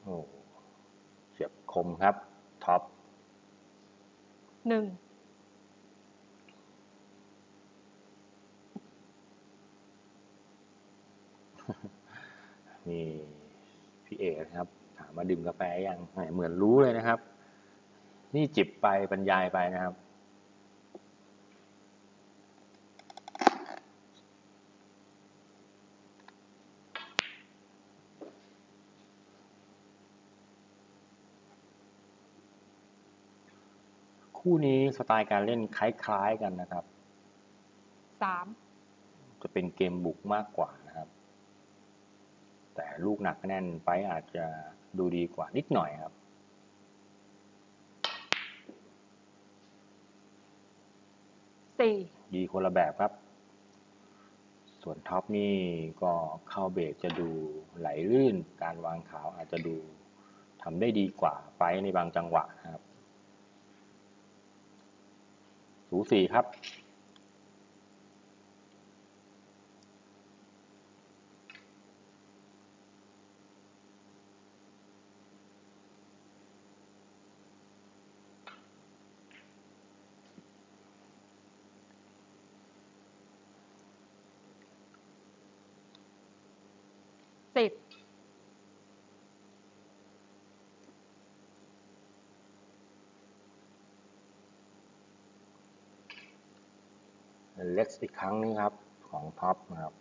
โอ้เฉียบคมครับท็อป 1 นี่พี่เอกนะครับถามมาดื่มกาแฟยังเหมือนรู้เลยนะครับนี่จิบไปบรรยายไปนะครับคู่นี้สไตล์การเล่นคล้ายๆกันนะครับ 3 จะเป็นเกมบุกมากกว่านะครับแต่ลูกหนักแน่นไปอาจจะดูดีกว่านิดหน่อยครับ 4 ดีคนละแบบครับส่วนท็อปนี่ก็เข้าเบรกจะดูไหลลื่นการวางขาวอาจจะดูทำได้ดีกว่าไปในบางจังหวะนะครับสูสีครับ 10 เล็กอีกครั้งนึงครับของท็อปนะครับ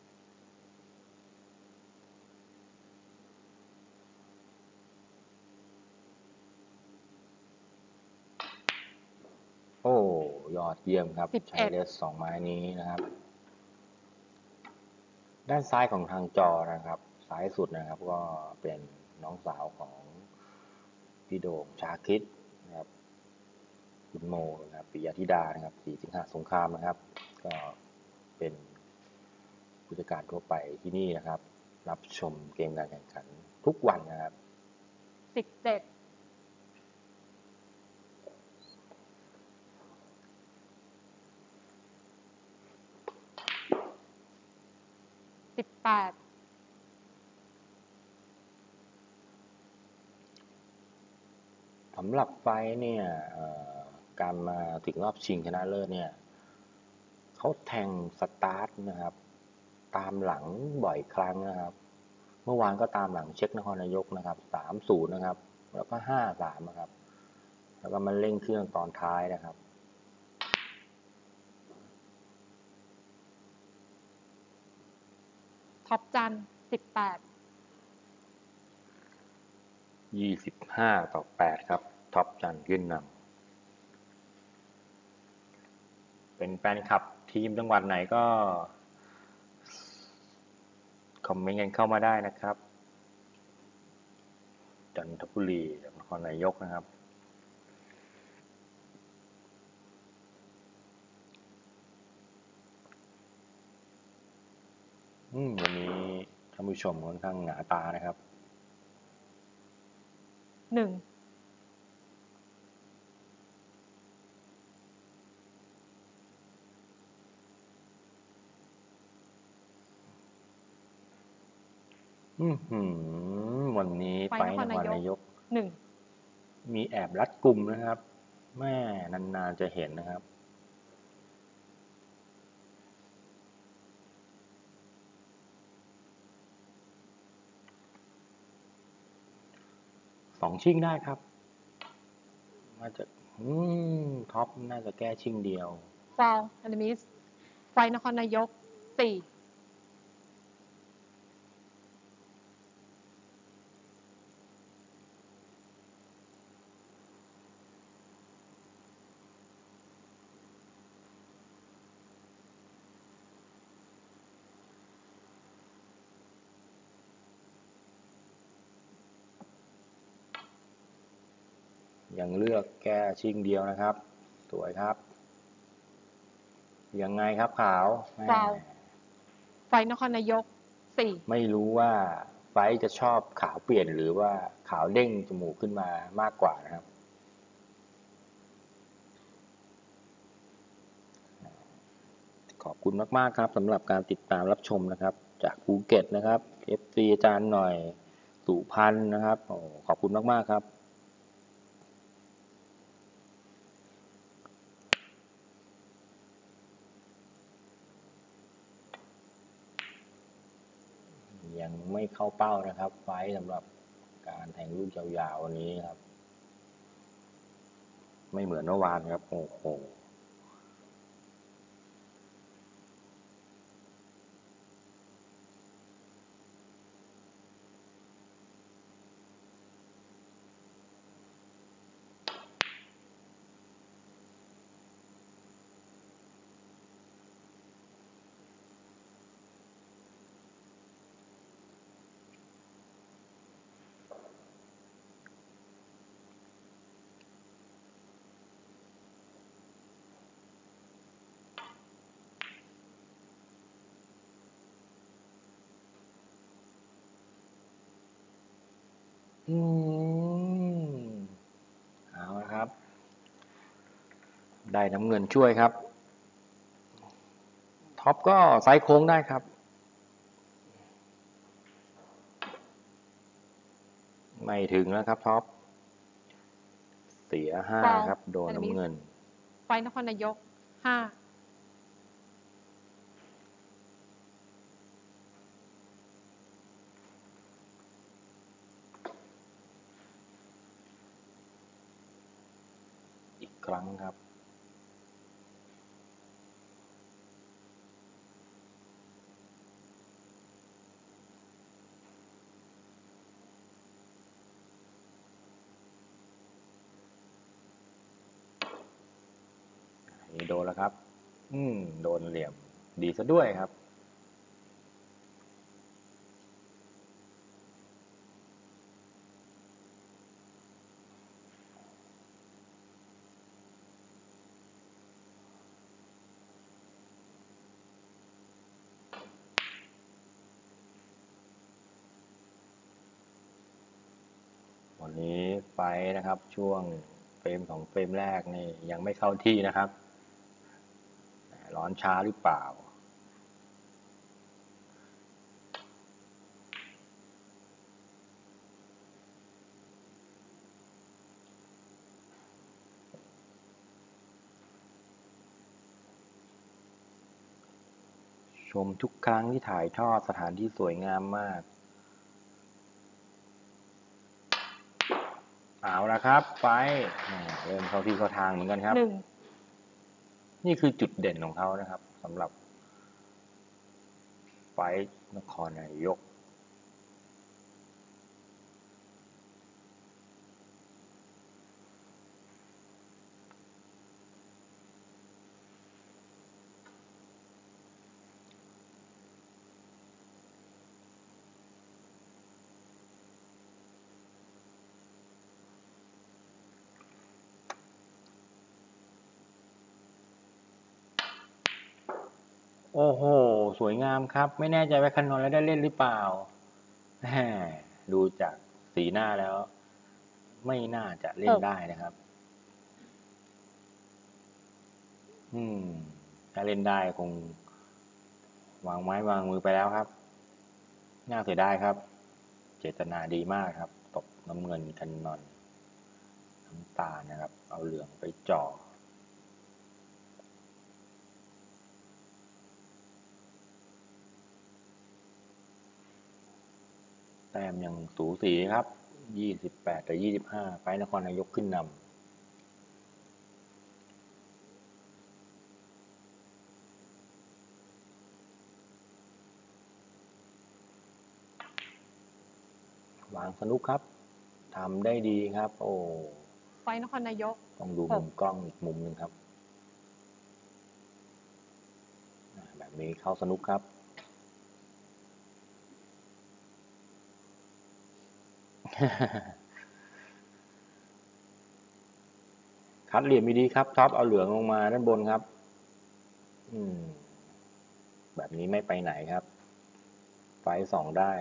โอ้ยอดเยี่ยมครับใช้เลส2ไม้นี้นะครับด้านซ้ายของทางจอนะครับซ้ายสุดนะครับก็เป็นน้องสาวของพี่โด่งชาคิดนะครับคุณโมนะครับปิยธิดานะครับศรีสิงหสงครามนะครับก็เป็นผู้จัดการทั่วไปที่นี่นะครับรับชมเกมการแข่งขันทุกวันนะครับ 17 18 สำหรับไฟเนี่ยการมาถึงรอบชิงชนะเลิศเนี่ยเขาแทงสตาร์ทนะครับตามหลังบ่อยครั้งนะครับเมื่อวานก็ตามหลังเช็คนครนายกนะครับ3-0นะครับแล้วก็5-3นะครับแล้วก็มาเร่งเครื่องตอนท้ายนะครับท็อปจัน18 25-8ครับท็อปจันขึ้นนำเป็นแฟนคลับทีมจังหวัดไหนก็คอมเมนต์กันเข้ามาได้นะครับจันทบุรีนครนายกนะครับวันนี้ท่านผู้ชมค่อนข้างหนาตานะครับ 1 วันนี้ไปนครนายก 1 มีแอบรัดกุมนะครับแม่นานๆจะเห็นนะครับ2ชิ่งได้ครับน่าจะท็อปน่าจะแก้ชิ่งเดียวฟาวอนิมิสไฟนครนายก4 ยังเลือกแก้ชิ่งเดียวนะครับสวยครับยังไงครับขาวฟาวไฟนครนายก4 ไม่รู้ว่าไฟจะชอบขาวเปลี่ยนหรือว่าขาวเด้งจมูกขึ้นมามากกว่านะครับขอบคุณมากๆครับสำหรับการติดตามรับชมนะครับจากภูเก็ตนะครับ FC อาจารย์หน่อยสุพันธ์นะครับโอ้ขอบคุณมากๆครับยังไม่เข้าเป้านะครับไฟท์สำหรับการแทงลูกยาวๆวันนี้ครับไม่เหมือนเมื่อวานครับโอ้โหอืมเอาละครับได้น้ำเงินช่วยครับท็อปก็ไซส์โค้งได้ครับไม่ถึงแล้วครับท็อปเสียห้าฟอลครับโดนน้ำเงินไฟนครนายก5 อีกครั้งครับนี่โดนแล้วครับโดนเหลี่ยมดีซะด้วยครับวันนี้ไฟท์นะครับช่วงเฟรมของเฟรมแรกนี่ยังไม่เข้าที่นะครับร้อนช้าหรือเปล่าชมทุกครั้งที่ถ่ายทอดสถานที่สวยงามมากเอาละครับไฟท์เริ่มเข้าที่เข้าทางเหมือนกันครับนี่คือจุดเด่นของเขานะครับสำหรับไฟท์นครนายกโอ้โหสวยงามครับไม่แน่ใจว่าคันนนแล้วได้เล่นหรือเปล่าแหมดูจากสีหน้าแล้วไม่น่าจะเล่นได้นะครับถ้าเล่นได้คงวางไม้วางมือไปแล้วครับน่าเสียดายครับเจตนาดีมากครับตบน้ำเงินกันนอนน้ำตาลนะครับเอาเหลืองไปจ่อแต้มยังสูสีครับ28-25ไฟนครนายกขึ้นนำวางสนุกครับทำได้ดีครับโอ้ไฟนครนายกต้องดูมุมกล้องอีกมุมหนึ่งครับแบบนี้เข้าสนุกครับคัดเหลี่ยมดีครับท็อปเอาเหลืองลงมาด้านบนครับแบบนี้ไม่ไปไหนครับไฟสองได้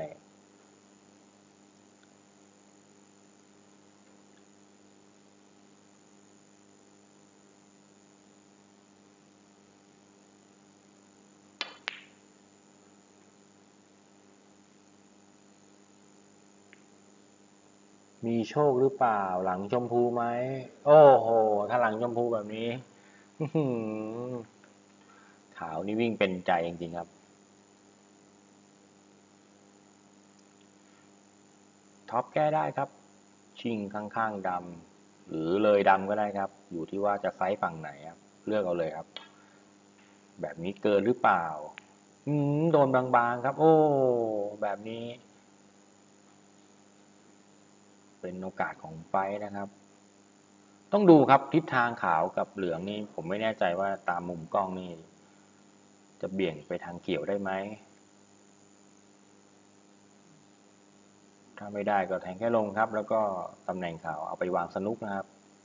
มีโชคหรือเปล่าหลังชมพูไหมโอ้โหถ้าหลังชมพูแบบนี้ขาวนี่วิ่งเป็นใจจริงๆครับท็อปแก้ได้ครับชิงข้างๆดำหรือเลยดำก็ได้ครับอยู่ที่ว่าจะไซส์ฝั่งไหนครับเลือกเอาเลยครับแบบนี้เกินหรือเปล่าโดนบางๆครับโอ้แบบนี้เป็นโอกาสของไฟนะครับต้องดูครับทิศทางขาวกับเหลืองนี่ผมไม่แน่ใจว่าตามมุมกล้องนี่จะเบี่ยงไปทางเขียวได้ไหมถ้าไม่ได้ก็แทงแค่ลงครับแล้วก็ตำแหน่งขาวเอาไปวางสนุกนะครับ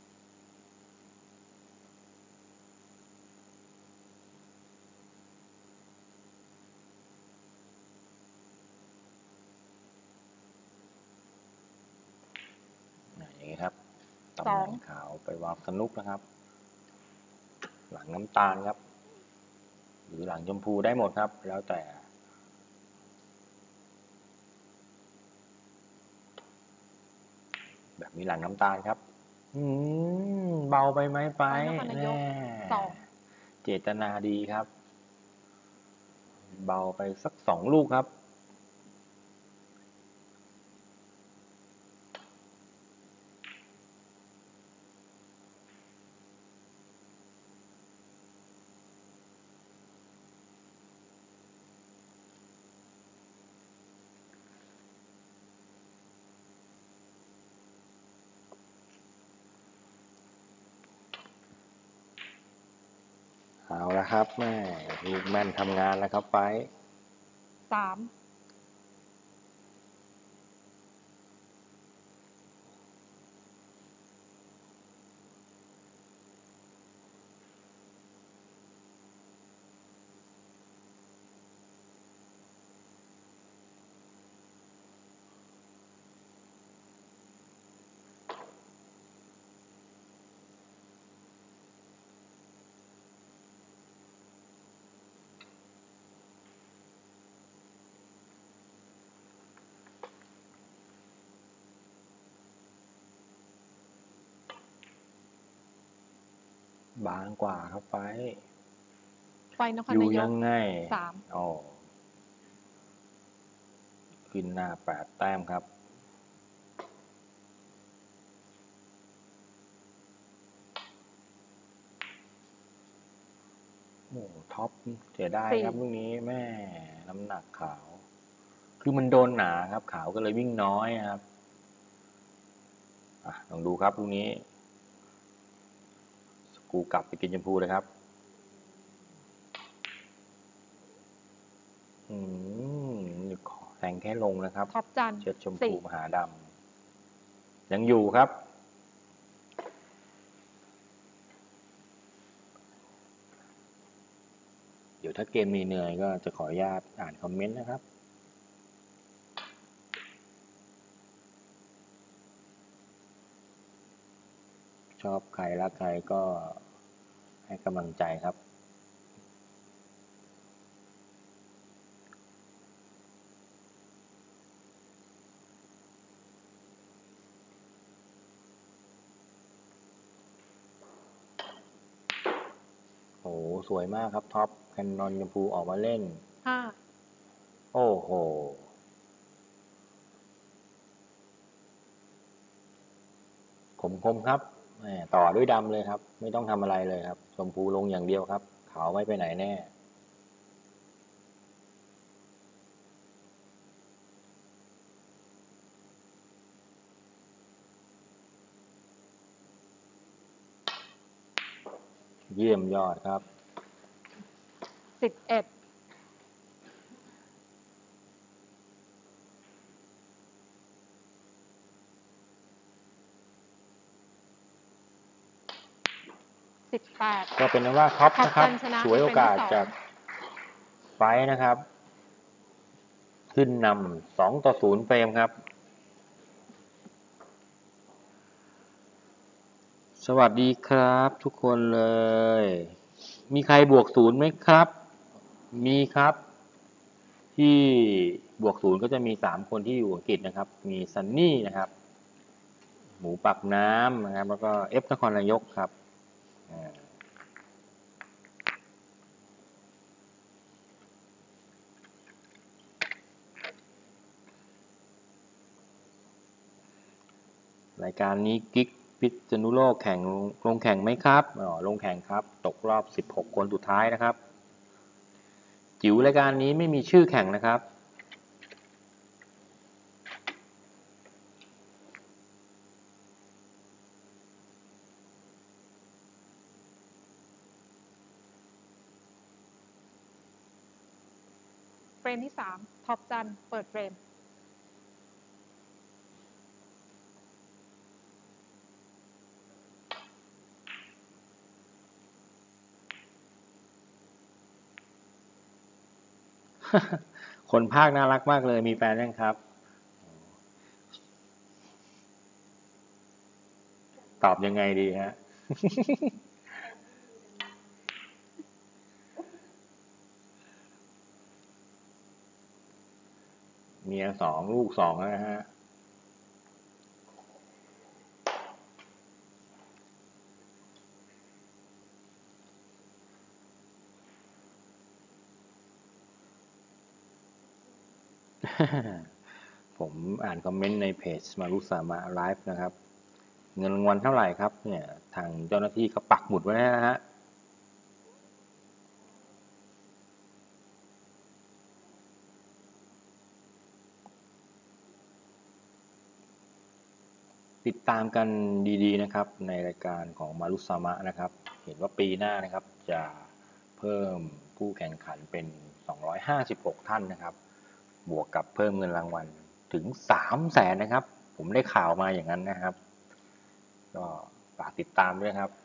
อย่างนี้ครับตำแหน่งขาวไปวางสนุกนะครับหลังน้ำตาลครับหรือหลังชมพูได้หมดครับแล้วแต่แบบนี้หลังน้ำตาลครับเบาไปไหมไปแน่เจตนาดีครับเบาไปสัก2 ลูกครับเอาละครับแม่ลูกแม่นทำงานแล้วครับไป 3 บางกว่าครับไปนครอยู่นายกยังไง 3 อ๋อขึ้นหน้า8 แต้มครับโอ้ท็อปเสียดายครับลูกนี้แม่น้ำหนักขาวคือมันโดนหนาครับขาวก็เลยวิ่งน้อยครับลองดูครับลูกนี้สกูกลับไปกินชมพูเลยครับแทงแค่ลงนะครับท็อปจันเชิดชมพูมหาดำยังอยู่ครับเดี๋ยวถ้าเกมมีเหนื่อยก็จะขออนุญาตอ่านคอมเมนต์นะครับชอบใครรักใครก็ให้กำลังใจครับโอ้สวยมากครับท็อปแคนนอนชมพูออกมาเล่น 5 โอ้โหคมครับต่อด้วยดำเลยครับไม่ต้องทำอะไรเลยครับชมพูลงอย่างเดียวครับขาวไม่ไปไหนแน่เยี่ยมยอดครับ 11 ก็เป็นว่าท็อปนะครับฉวยโอกาสจากไฟนะครับขึ้นนำ2-0เฟรมครับสวัสดีครับทุกคนเลยมีใครบวก0ไหมครับมีครับที่บวก0ก็จะมี3 คนที่อยู่อังกฤษนะครับมีซันนี่นะครับหมูปากน้ำนะครับ แล้วก็เอฟนครนายกครับรายการนี้กิ๊กพิษณุโลกลงแข่งไหมครับลงแข่งครับตกรอบ16คนสุดท้ายนะครับจิ๋วรายการนี้ไม่มีชื่อแข่งนะครับเฟรมที่3ท็อปจันเปิดเฟรมคนภาคน่ารักมากเลยมีแฟนยังครับตอบยังไงดีฮะ เมีย2ลูก2แล้วนะฮะ ผมอ่านคอมเมนต์ในเพจมารุสามะไลฟ์นะครับเงินรางวัลเท่าไหร่ครับเนี่ยทางเจ้าหน้าที่เขาปักหมุดไว้นะฮะติดตามกันดีๆนะครับในรายการของมารุสามะนะครับเห็นว่าปีหน้านะครับจะเพิ่มผู้แข่งขันเป็น256ท่านนะครับบวกกับเพิ่มเงินรางวัลถึง300,000นะครับผมได้ข่าวมาอย่างนั้นนะครับก็ฝากติดตามด้วยครับ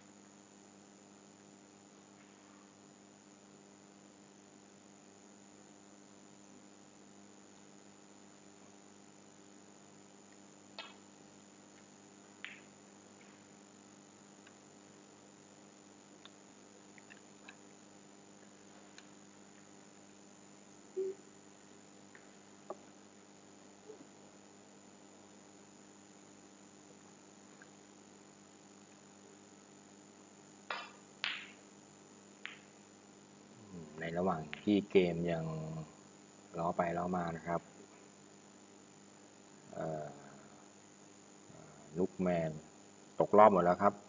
ในระหว่างที่เกมยังล้อไปล้อมานะครับนุกแมนตกรอบหมดแล้วครับ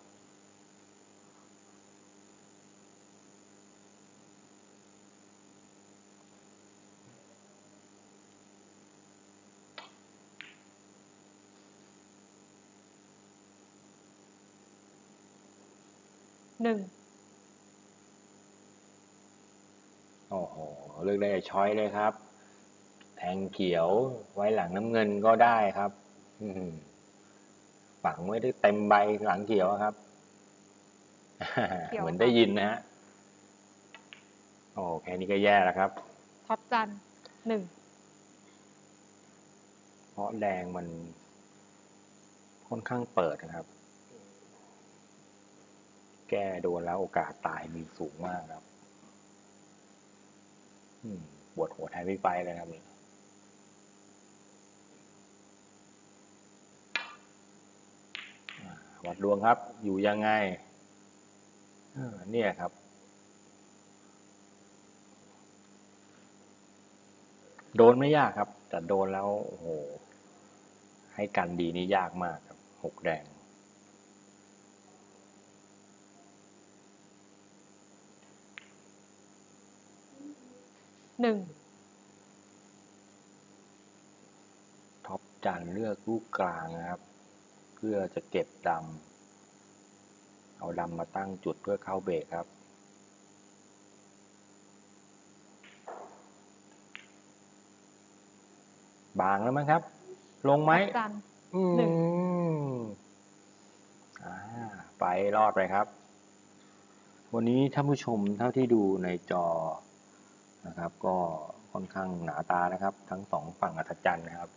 1 โอ้โหเลือกได้ช้อยเลยครับแทงเขียวไว้หลังน้ำเงินก็ได้ครับฝังไว้ได้เต็มใบหลังเขียวครับเหมือนได้ยินนะฮะโอ้แค่นี้ก็แย่แล้วครับท็อปจัน1 เพราะแดงมันค่อนข้างเปิดนะครับแก้โดนแล้วโอกาสตายมีสูงมากครับปวดหัวแทนพี่ไฟเลยครับวัดดวงครับอยู่ยังไงเนี่ยครับโดนไม่ยากครับแต่โดนแล้วโอ้โหให้กันดีนี่ยากมากครับ6แดง 1 ท็อปจันเลือกลูกกลางนะครับเพื่อจะเก็บดำเอาดำมาตั้งจุดเพื่อเข้าเบรกครับบางแล้วมั้งครับลงไหมท็อปจันไปรอดไปครับวันนี้ท่านผู้ชมเท่าที่ดูในจอนะครับก็ค่อนข้างหนาตานะครับทั้ง2ฝั่งอัศจรรย์นะครับ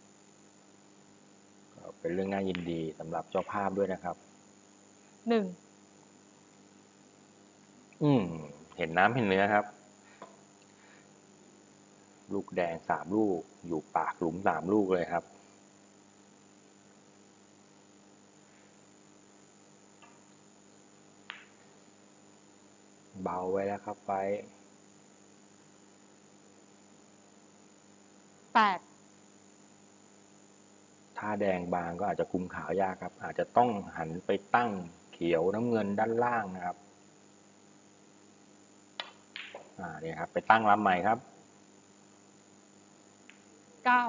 เป็นเรื่องน่ายินดีสำหรับเจ้าภาพด้วยนะครับเห็นน้ำเห็นเนื้อครับลูกแดง3ลูกอยู่ปากหลุม3ลูกเลยครับเบาไว้แล้วครับไฟ 8 ถ้าแดงบางก็อาจจะคุมขาวยากครับ อาจจะต้องหันไปตั้งเขียวน้ำเงินด้านล่างนะครับนี่ครับไปตั้งลำใหม่ครับ 9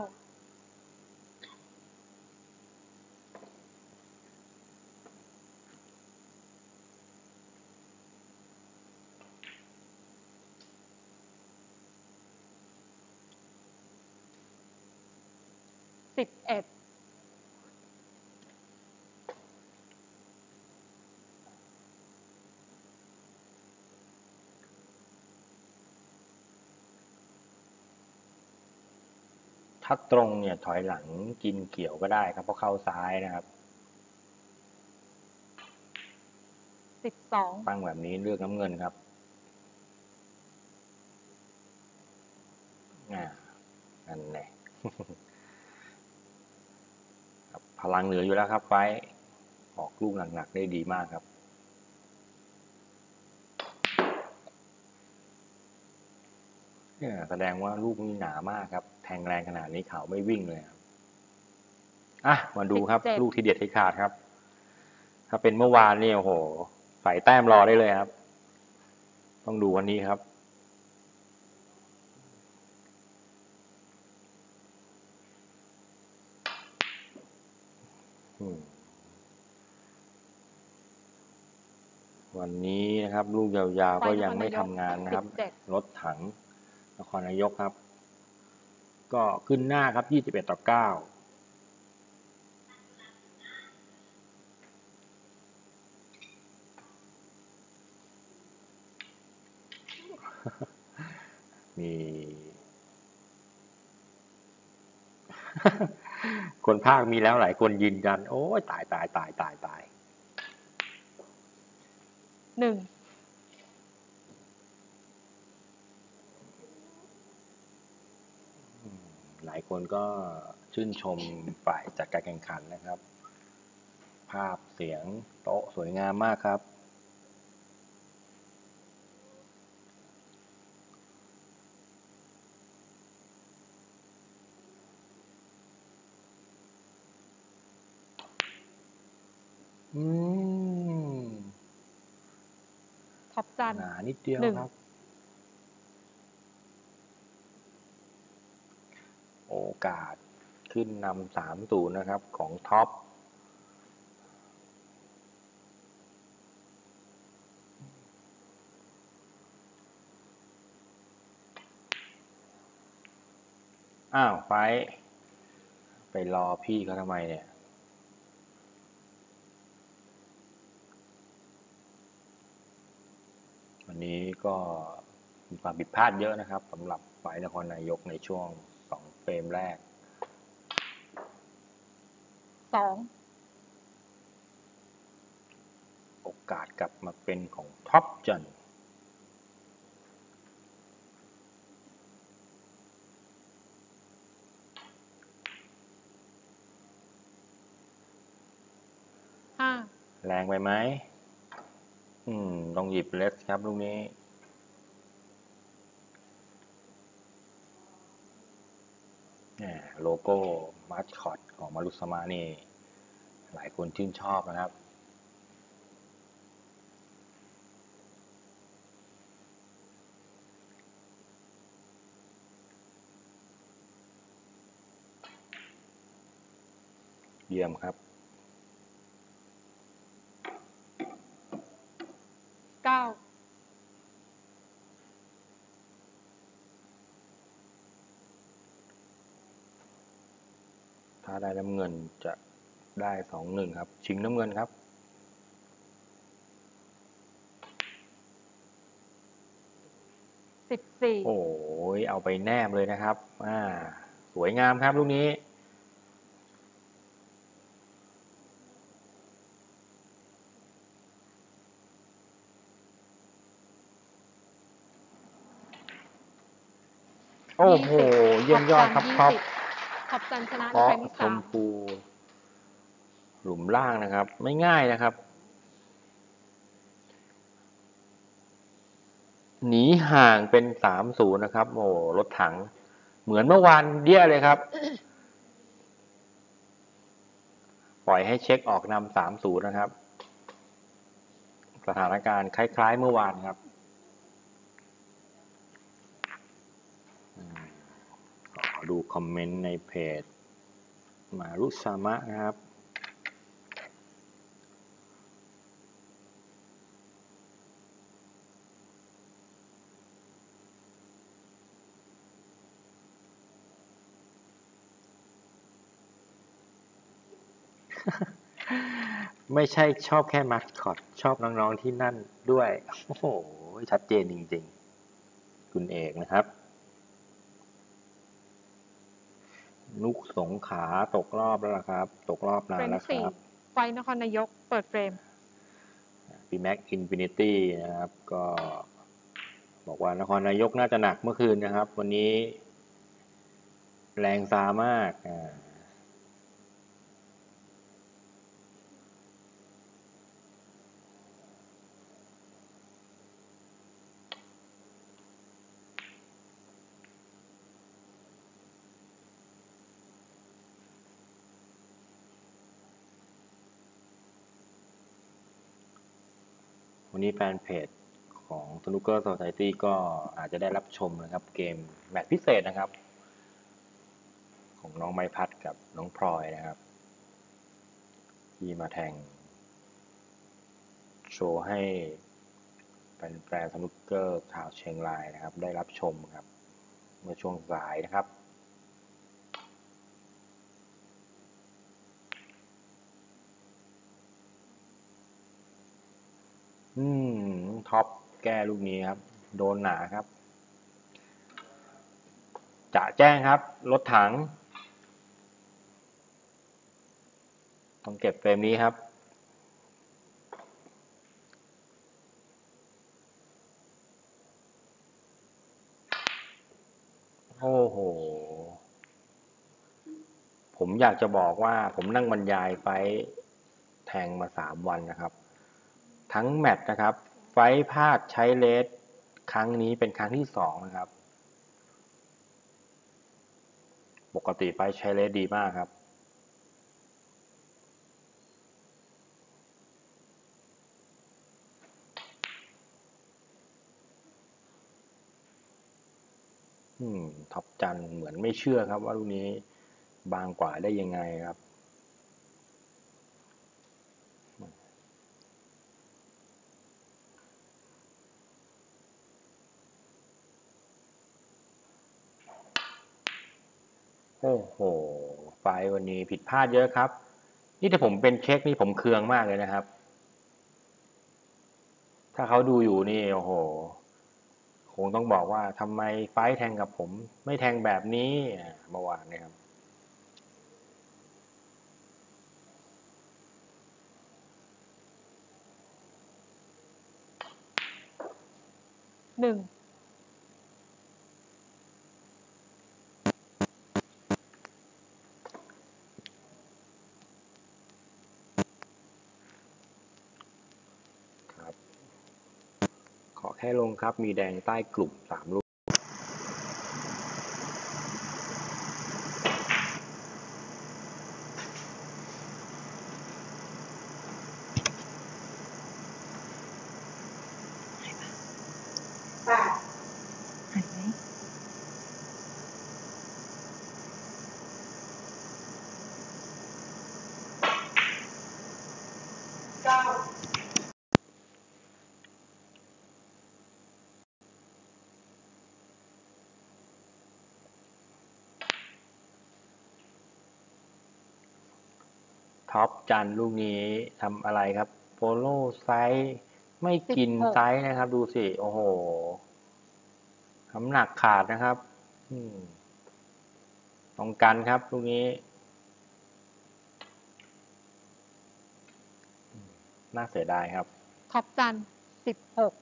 11 ถ้าตรงเนี่ยถอยหลังกินเขียวก็ได้ครับเพราะเข้าซ้ายนะครับ 12 ตั้งแบบนี้เลือกน้ำเงินครับนั่นแหละ พลังเหนืออยู่แล้วครับไฟออกลูกหนักๆได้ดีมากครับเนี่ยแสดงว่าลูกนี้หนามากครับแทงแรงขนาดนี้เขาไม่วิ่งเลยครับมาดูครับ 17 ลูกที่เด็ดที่ขาดครับ ถ้าเป็นเมื่อวานนี่โอ้โหใส่แต้มรอได้เลยครับ ต้องดูวันนี้ครับวันนี้นะครับลูกยาวๆก็ยังไม่ทำงานนะครับ รถถังนครนายกครับ ก็ขึ้นหน้าครับ21-9มี คนภาคมีแล้วหลายคนยืนยันโอ้ยตาย 1 หลายคนก็ชื่นชมฝ่ายจัดการแข่งขันนะครับ ภาพเสียงโต๊ะสวยงามมากครับท็อปจันหนานิดเดียว 1 ครับ โอกาสขึ้นนำ3-0นะครับของท็อปไปรอพี่เขาทำไมเนี่ยวันนี้ก็มีความผิดพลาดเยอะนะครับสำหรับฝ่ายนครนายกในช่วง2เฟรมแรก 2 โอกาสกลับมาเป็นของท็อปจัน 5 แรงไปไหมต้องหยิบเลสครับลูกนี้โลโก้มาสคอตของมารุสมานี่หลายคนชื่นชอบนะครับเยี่ยมครับ 9 ถ้าได้น้ำเงินจะได้2-1ครับชิงน้ำเงินครับ 14 โอ้ยเอาไปแนบเลยนะครับสวยงามครับลูกนี้โอ้โหเยี่ยมยอดครับท็อปท็อปจันชนะเพในราะครั้งที่ชมพูหลุมล่างนะครับไม่ง่ายนะครับหนีห่างเป็น3-0นะครับโอ้รถถังเหมือนเมื่อวานเดี้ยเลยครับ ปล่อยให้เช็คออกนำ3-0นะครับสถานการณ์คล้ายๆเมื่อวานครับขอดูคอมเมนต์ในเพจมารุซามะนะครับไม่ใช่ชอบแค่มัสคอตชอบน้องๆที่นั่นด้วยโอ้โหชัดเจนจริงๆคุณเอกนะครับนุกสงขลาตกรอบแล้วล่ะครับตกรอบนาเฟรนมแล้ที่วค 4 รับไฟนครนายกเปิดเฟรมปีแม็กอินฟินิตี้นะครับก็บอกว่านครนายกน่าจะหนักเมื่อคืนนะครับ วันนี้แรงซามากวันนี้แฟนเพจของ Snooker Society ก็อาจจะได้รับชมนะครับเกมแมตช์พิเศษนะครับ ของน้องไม้พัดกับน้องพลอยนะครับ ที่มาแทงโชว์ให้แฟนๆสนุกเกอร์ชาวเชียงรายนะครับ ได้รับชมครับ เมื่อช่วงสายนะครับท็อปแก้ลูกนี้ครับ โดนหนาครับ จะแจ้งครับ รถถัง ต้องเก็บเฟรมนี้ครับ โอ้โห ผมอยากจะบอกว่าผมนั่งบรรยายไฟแทงมา3 วันนะครับ ทั้งแมตช์นะครับ ไฟพลาดใช้เลสครั้งนี้เป็นครั้งที่2นะครับ ปกติไฟใช้เลสดีมากครับ ท็อปจันเหมือนไม่เชื่อครับว่าลูกนี้บางกว่าได้ยังไงครับ โอ้โห ไฟวันนี้ผิดพลาดเยอะครับ นี่ถ้าผมเป็นเช็คนี่ผมเคืองมากเลยนะครับ ถ้าเขาดูอยู่นี่โอ้โห คงต้องบอกว่าทำไมไฟแทงกับผมไม่แทงแบบนี้เมื่อวานเนี่ยครับ 1 ครับ ขอแค่ลงครับมีแดงใต้กลุ่ม3 ลูกหายไหมท็อปจันลูกนี้ทำอะไรครับโฟโล่ไซส์ไม่กินไซส์นะครับ ดูสิ โอ้โหน้ำหนักขาดนะครับต้องกันครับลูกนี้น่าเสียดายครับท็อปจัน16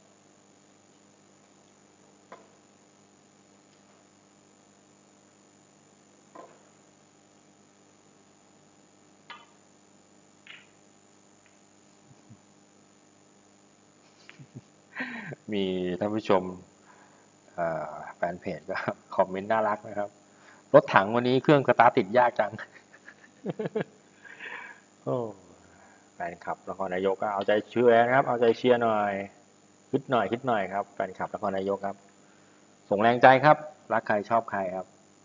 มีท่านผู้ชมแฟนเพจก็ คอมเมนต์น่ารักนะครับ รถถังวันนี้เครื่องสตาร์ทติดยากจัง โอ้แฟนคลับนครนายกก็เอาใจเชียร์นะครับ เอาใจเชียร์หน่อยฮึดหน่อยครับแฟนคลับนครนายกครับ ส่งแรงใจครับ รักใครชอบใครครับ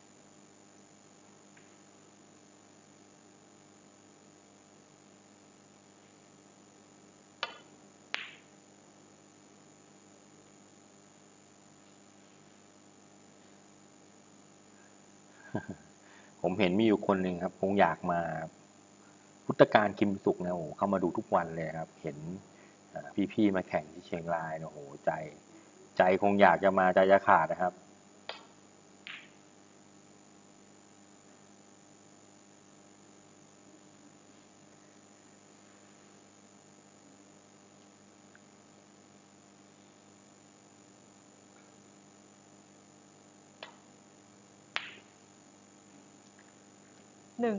ผมเห็นมีอยู่คนหนึ่งครับคงอยากมาพุทธการคิมสุกเนี่ยโอ้โหเข้ามาดูทุกวันเลยครับ เห็นพี่ๆมาแข่งที่เชียงรายเนี่ยโอ้โหใจคงอยากจะมาใจจะขาดนะครับ 1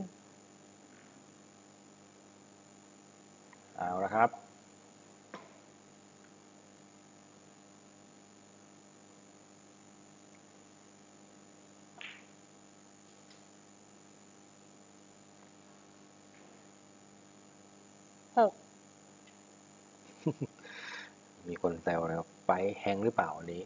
เอาละครับ 6 มีคนแซวนะครับไฟแฮงหรือเปล่าวันนี้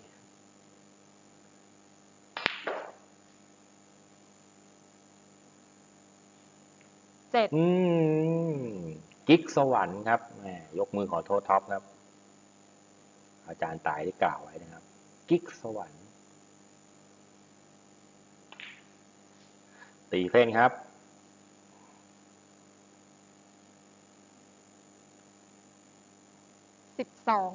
7 กิ๊กสวรรค์ครับแหมยกมือขอโทษท็อปครับ อาจารย์ตายได้กล่าวไว้นะครับ กิ๊กสวรรค์ ตีเส้นครับ 12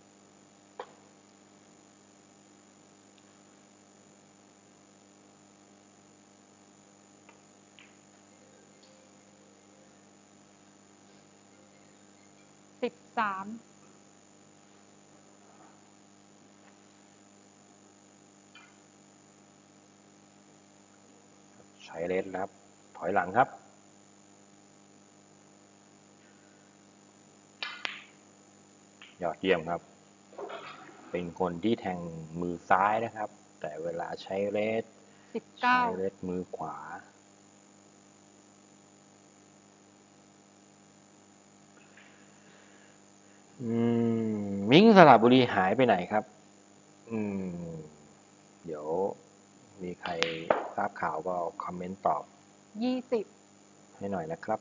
13 ใช้เลนครับ ถอยหลังครับ ยอดเยี่ยมครับ เป็นคนที่แทงมือซ้ายนะครับ แต่เวลาใช้เลสใช้เล 19 สมือขวา มิ้งสระบุรีหายไปไหนครับ เดี๋ยวมีใครทราบข่าวก็คอมเมนต์ตอบ 20 ให้หน่อยนะครับ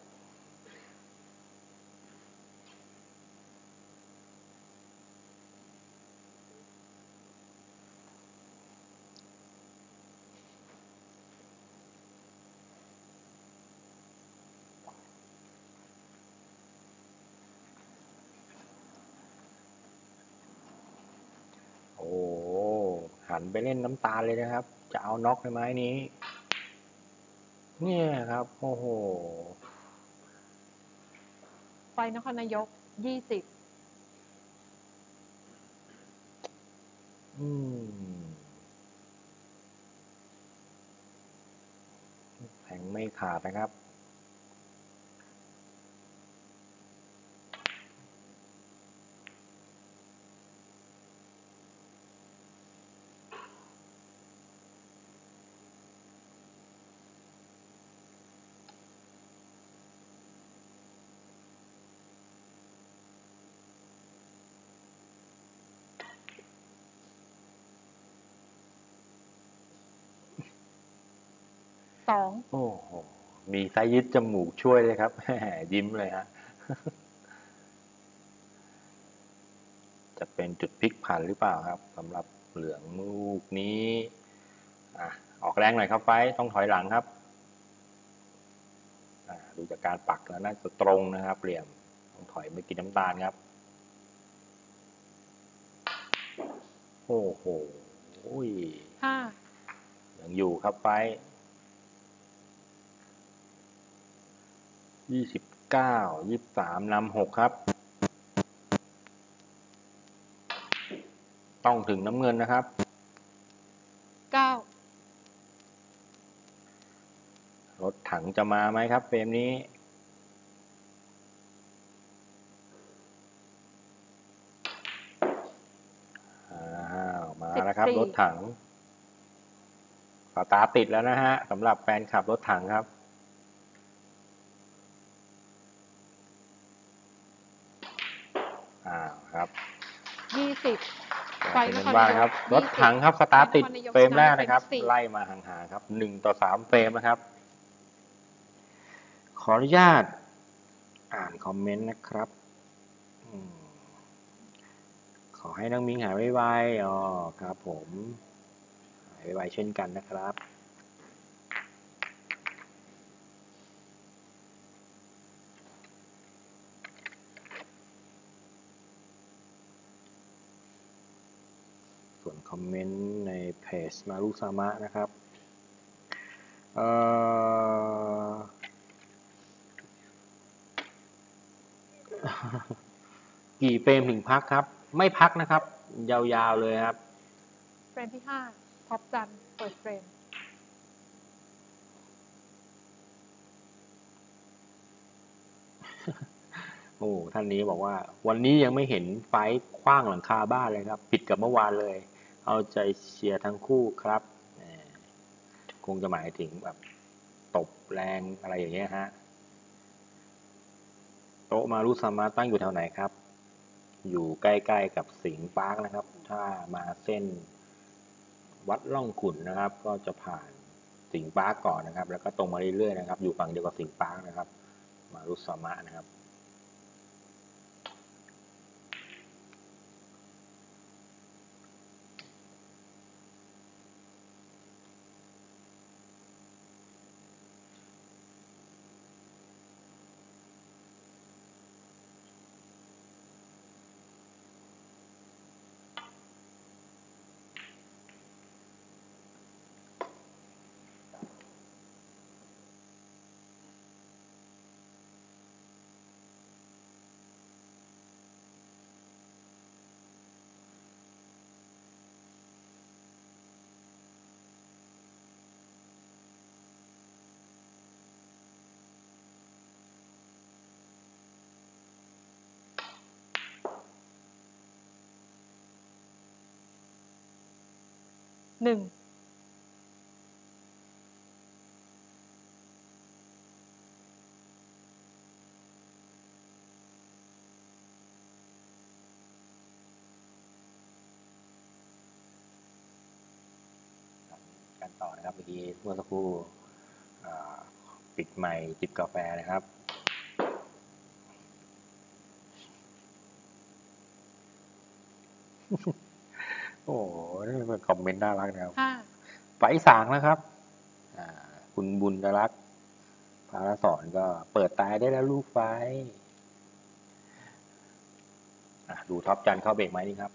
โอ้หันไปเล่นน้ำตาลเลยนะครับ จะเอาน็อกในไม้นี้ เนี่ยครับ โอ้โหไฟนครนายก 20 แทงไม่ขาดนะครับ 2 โอ้โห มีไซยึดจมูกช่วยเลยครับ ยิ้มเลยฮะ จะเป็นจุดพลิกผันหรือเปล่าครับสำหรับเหลืองลูกนี้ออกแรงหน่อยครับไฟต้องถอยหลังครับดูจากการปักแล้วน่าจะตรงนะครับเหลี่ยมต้องถอยไม่กินน้ำตาลครับ โอ้โห 5 ยังอยู่ครับไฟ29 23นำ6ครับ ต้องถึงน้ำเงินนะครับ 9 รถถังจะมาไหมครับเฟรมนี้มาแล้วครับ 4 รถถังสตาร์ทติดแล้วนะฮะสำหรับแฟนคลับรถถังครับครับ 20 ไฟนครว่านายครับกรถถังครับสตาร์ทติดไฟนครนายกเฟรมชนะแรกในนะครับเฟรมที่ 4 ไล่มาห่างๆครับ1-3 เฟรมนะครับ ขออนุญาตอ่านคอมเมนต์นะครับขอให้น้องมิ้งหายไวๆอ๋อครับผมหายไวๆเช่นกันนะครับส่วนคอมเมนต์ในเพจมารุซามะนะครับกี่เฟรมถึงพักครับไม่พักนะครับยาวๆเลยครับเฟรมที่ 5 ท็อปจันเปิดเฟรมโอ้ท่านนี้บอกว่าวันนี้ยังไม่เห็นไฟคว้างหลังคาบ้านเลยครับผิดกับเมื่อวานเลยเอาใจเชียร์ทั้งคู่ครับคงจะหมายถึงแบบตบแรงอะไรอย่างเงี้ยฮะโต๊ะมารุซามะตั้งอยู่แถวไหนครับอยู่ใกล้ๆกับสิงห์ปาร์คนะครับถ้ามาเส้นวัดร่องขุ่นนะครับก็จะผ่านสิงห์ปาร์คก่อนนะครับแล้วก็ตรงมาเรื่อยๆนะครับอยู่ฝั่งเดียวกับสิงห์ปาร์คนะครับมารุซามะนะครับ 1 กันต่อนะครับเมื่อกี้เมื่อสักครู่ปิดไมค์จิบกาแฟนะครับโอ้โหนี่เป็นคอมเมนต์น่ารักนะครับไฟสางแล้วครับคุณบุญรักษ์พาราสอนก็เปิดตายได้แล้วลูกไฟดูท็อปจันเข้าเบรกไหมนี่ครับ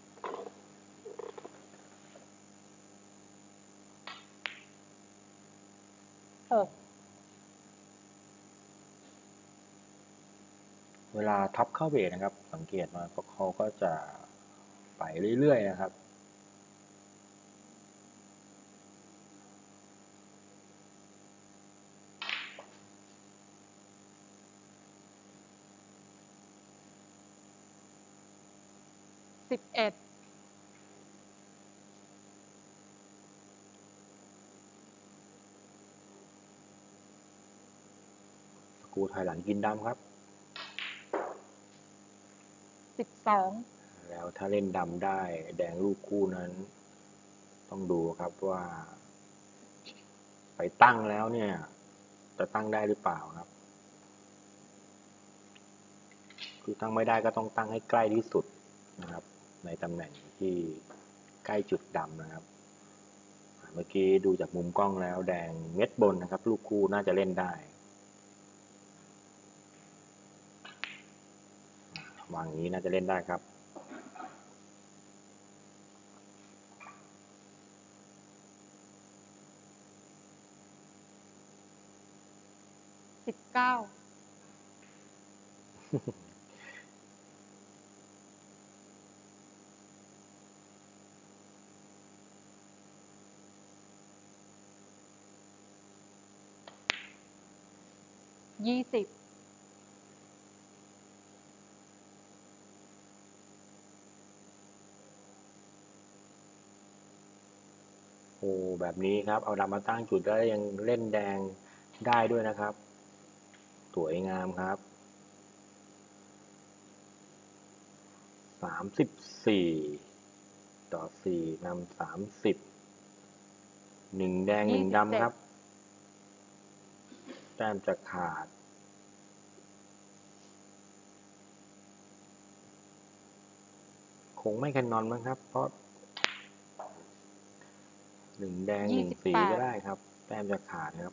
เวลาท็อปเข้าเบรกนะครับสังเกตมาเขาก็จะไปเรื่อยๆนะครับ 11 กูถอยหลังกินดำครับ 12 แล้วถ้าเล่นดำได้แดงลูกคู่นั้นต้องดูครับว่าไปตั้งแล้วเนี่ยจะตั้งได้หรือเปล่าครับคือตั้งไม่ได้ก็ต้องตั้งให้ใกล้ที่สุดนะครับในตำแหน่งที่ใกล้จุดดำนะครับเมื่อกี้ดูจากมุมกล้องแล้วแดงเม็ดบนนะครับลูกคู่น่าจะเล่นได้วางอย่างนี้น่าจะเล่นได้ครับ 1920 แบบนี้ครับ เอาดำมาตั้งจุดแล้วยังเล่นแดงได้ด้วยนะครับ สวยงามครับ34ต่อ4นำ30 1 แดง 1 ดำครับ แต้มจะขาด คงไม่แคนนอนมั้งครับ เพราะ 1 แดง 1 สีก็ได้ครับ แต้มจะขาดครับ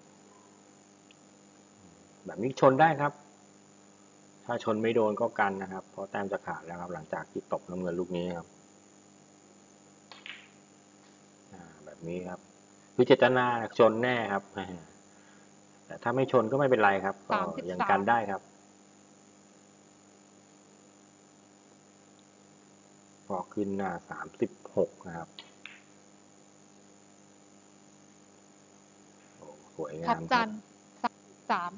แบบนี้ชนได้ครับ ถ้าชนไม่โดนก็กันนะครับ เพราะแต้มจะขาดแล้วครับ หลังจากที่ตบน้ำเงินลูกนี้ครับแบบนี้ครับคือเจตนาชนแน่ครับ แต่ถ้าไม่ชนก็ไม่เป็นไรครับ ก็ยังกันได้ครับ พอขึ้นหน้า36นะครับสวยงามครับทับจันทร์3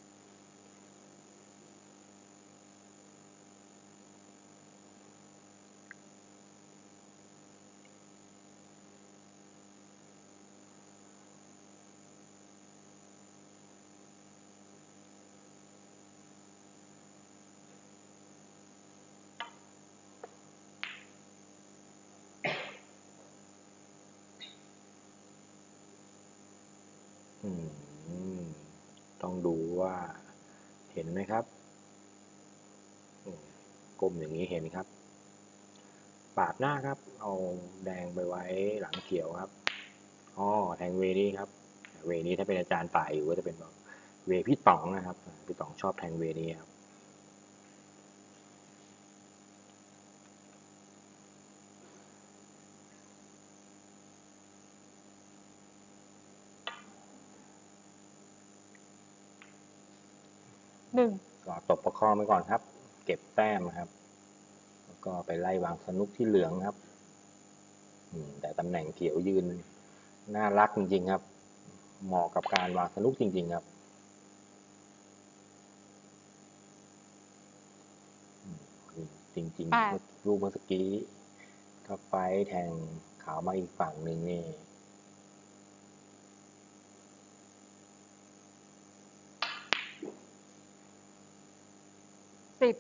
ต้องดูว่าเห็นไหมครับกลมอย่างนี้เห็นครับ ปาดหน้าครับ เอาแดงไปไว้หลังเขียวครับแทงเวนี้ครับ เวนี้ถ้าเป็นอาจารย์ป่ายอยู่ก็จะเป็นเวพี่ต๋องนะครับพี่ต๋องชอบแทงเวนี้ครับก็ตบประคองไปก่อนครับ เก็บแต้มครับแล้วก็ไปไล่วางสนุกที่เหลืองครับแต่ตำแหน่งเขียวยืนน่ารักจริงๆครับ เหมาะกับการวางสนุกจริงๆครับจริงๆรูปเมื่อกี้ถ้าไฟแทงขาวมาอีกฝั่งหนึ่งนี่ 10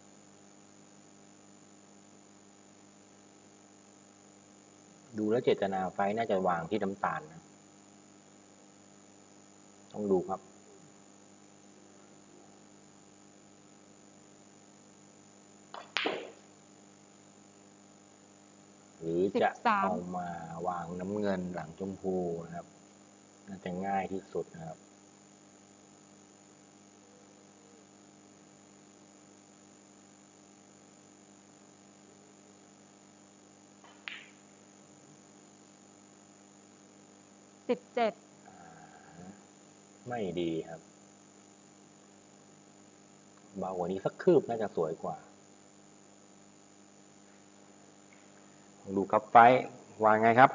ดูแล้วเจตนาไฟน่าจะวางที่น้ำตาลนะต้องดูครับหรือจะเอามาวางน้ำเงินหลังชมพูนะครับน่าจะง่ายที่สุดนะครับ 17 ไม่ดีครับเบากว่านี้สักคืบน่าจะสวยกว่าดูครับไฟวางไงครับ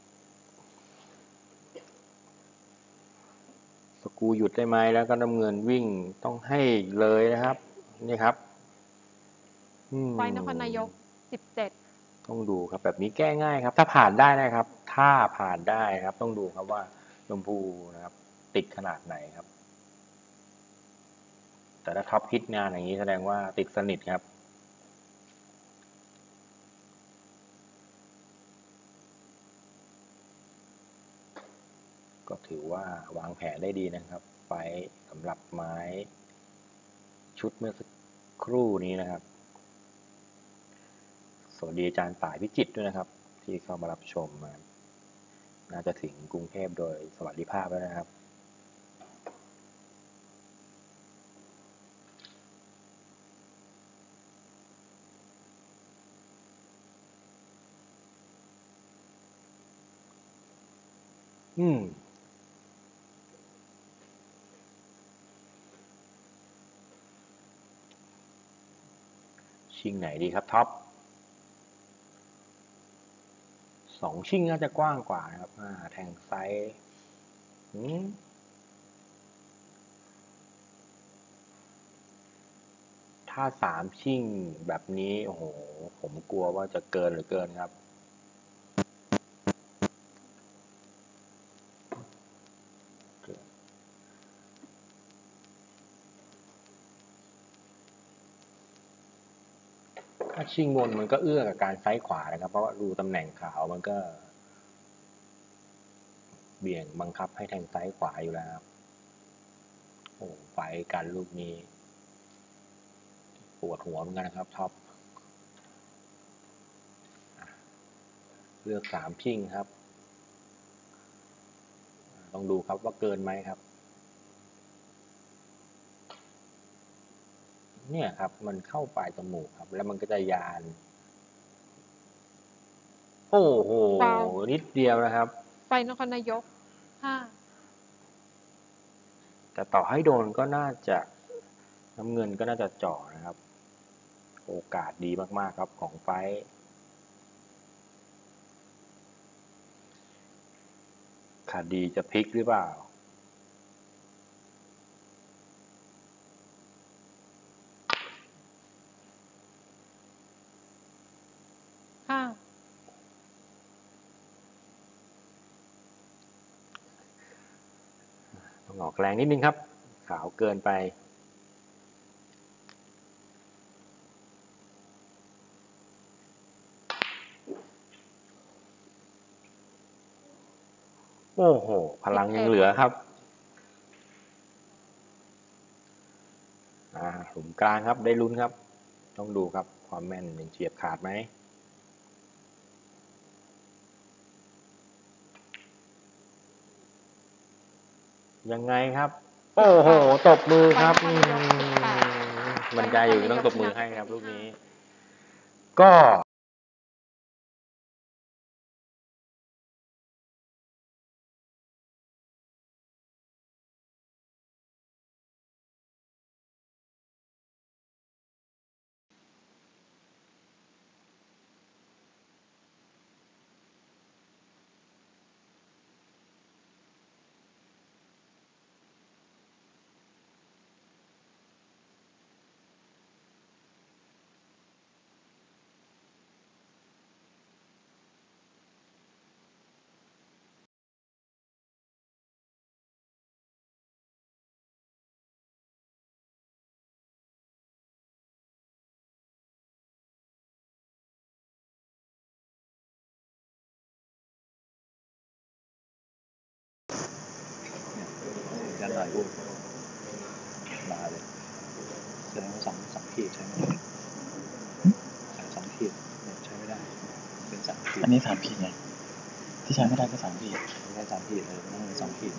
สกูหยุดได้ไหมแล้วก็น้ำเงินวิ่งต้องให้เลยนะครับนี่ครับไฟนครนายก17 ต้องดูครับแบบนี้แก้ง่ายครับถ้าผ่านได้นะครับถ้าผ่านได้ครับต้องดูครับว่าชมพูนะครับติดขนาดไหนครับแต่ถ้าท็อปฮิตงานอย่างนี้แสดงว่าติดสนิทครับก็ถือว่าวางแผนได้ดีนะครับไฟสำหรับไม้ชุดเมื่อสักครู่นี้นะครับสวัสดีอาจารย์ต่ายพิจิตรด้วยนะครับที่เข้ามารับชมมาน่าจะถึงกรุงเทพโดยสวัสดิภาพแล้วนะครับชิงไหนดีครับท็อป2ชิงน่าจะกว้างกว่านะครับแทงไซส์ถ้า3ชิงแบบนี้โอ้โหผมกลัวว่าจะเกินหรือเกินครับชิงบนมันก็เอื้อกับการซ้ายขวานะครับเพราะว่าดูตำแหน่งขาวมันก็เบี่ยงบังคับให้แทงซ้ายขวาอยู่แล้วครับโอ้ไฟกันลูกนี้ปวดหัวเหมือนกันนะครับท็อปเลือกสามชิงครับต้องดูครับว่าเกินไหมครับเนี่ยครับมันเข้าปลายจมูกครับแล้วมันก็จะยานโอ้โหนิดเดียวนะครับไฟนครนายก5 แต่ต่อให้โดนก็น่าจะน้ำเงินก็น่าจะเจาะนะครับโอกาสดีมากๆครับของไฟคดีจะพลิกหรือเปล่าต้องออกแรงนิดนึงครับขาวเกินไปโอ้โหพลังยังเหลือครับหลุมกลางครับได้ลุ้นครับต้องดูครับความแม่นยังเฉียบขาดไหมยังไงครับโอ้โหตบมือครับบรรยายอยู่ต้องตบมือให้ครับลูกนี้ก็ยันหน่อยลูกมาเลยแสดงว่าสองขีดใช่ไหม2 ขีดใช้ไม่ได้เป็น3 ขีดอันนี้3 ขีดไงที่ใช้ไม่ได้ก็3 ขีดไม่ได้3 ขีดเลยต้องเป็น2 ขีด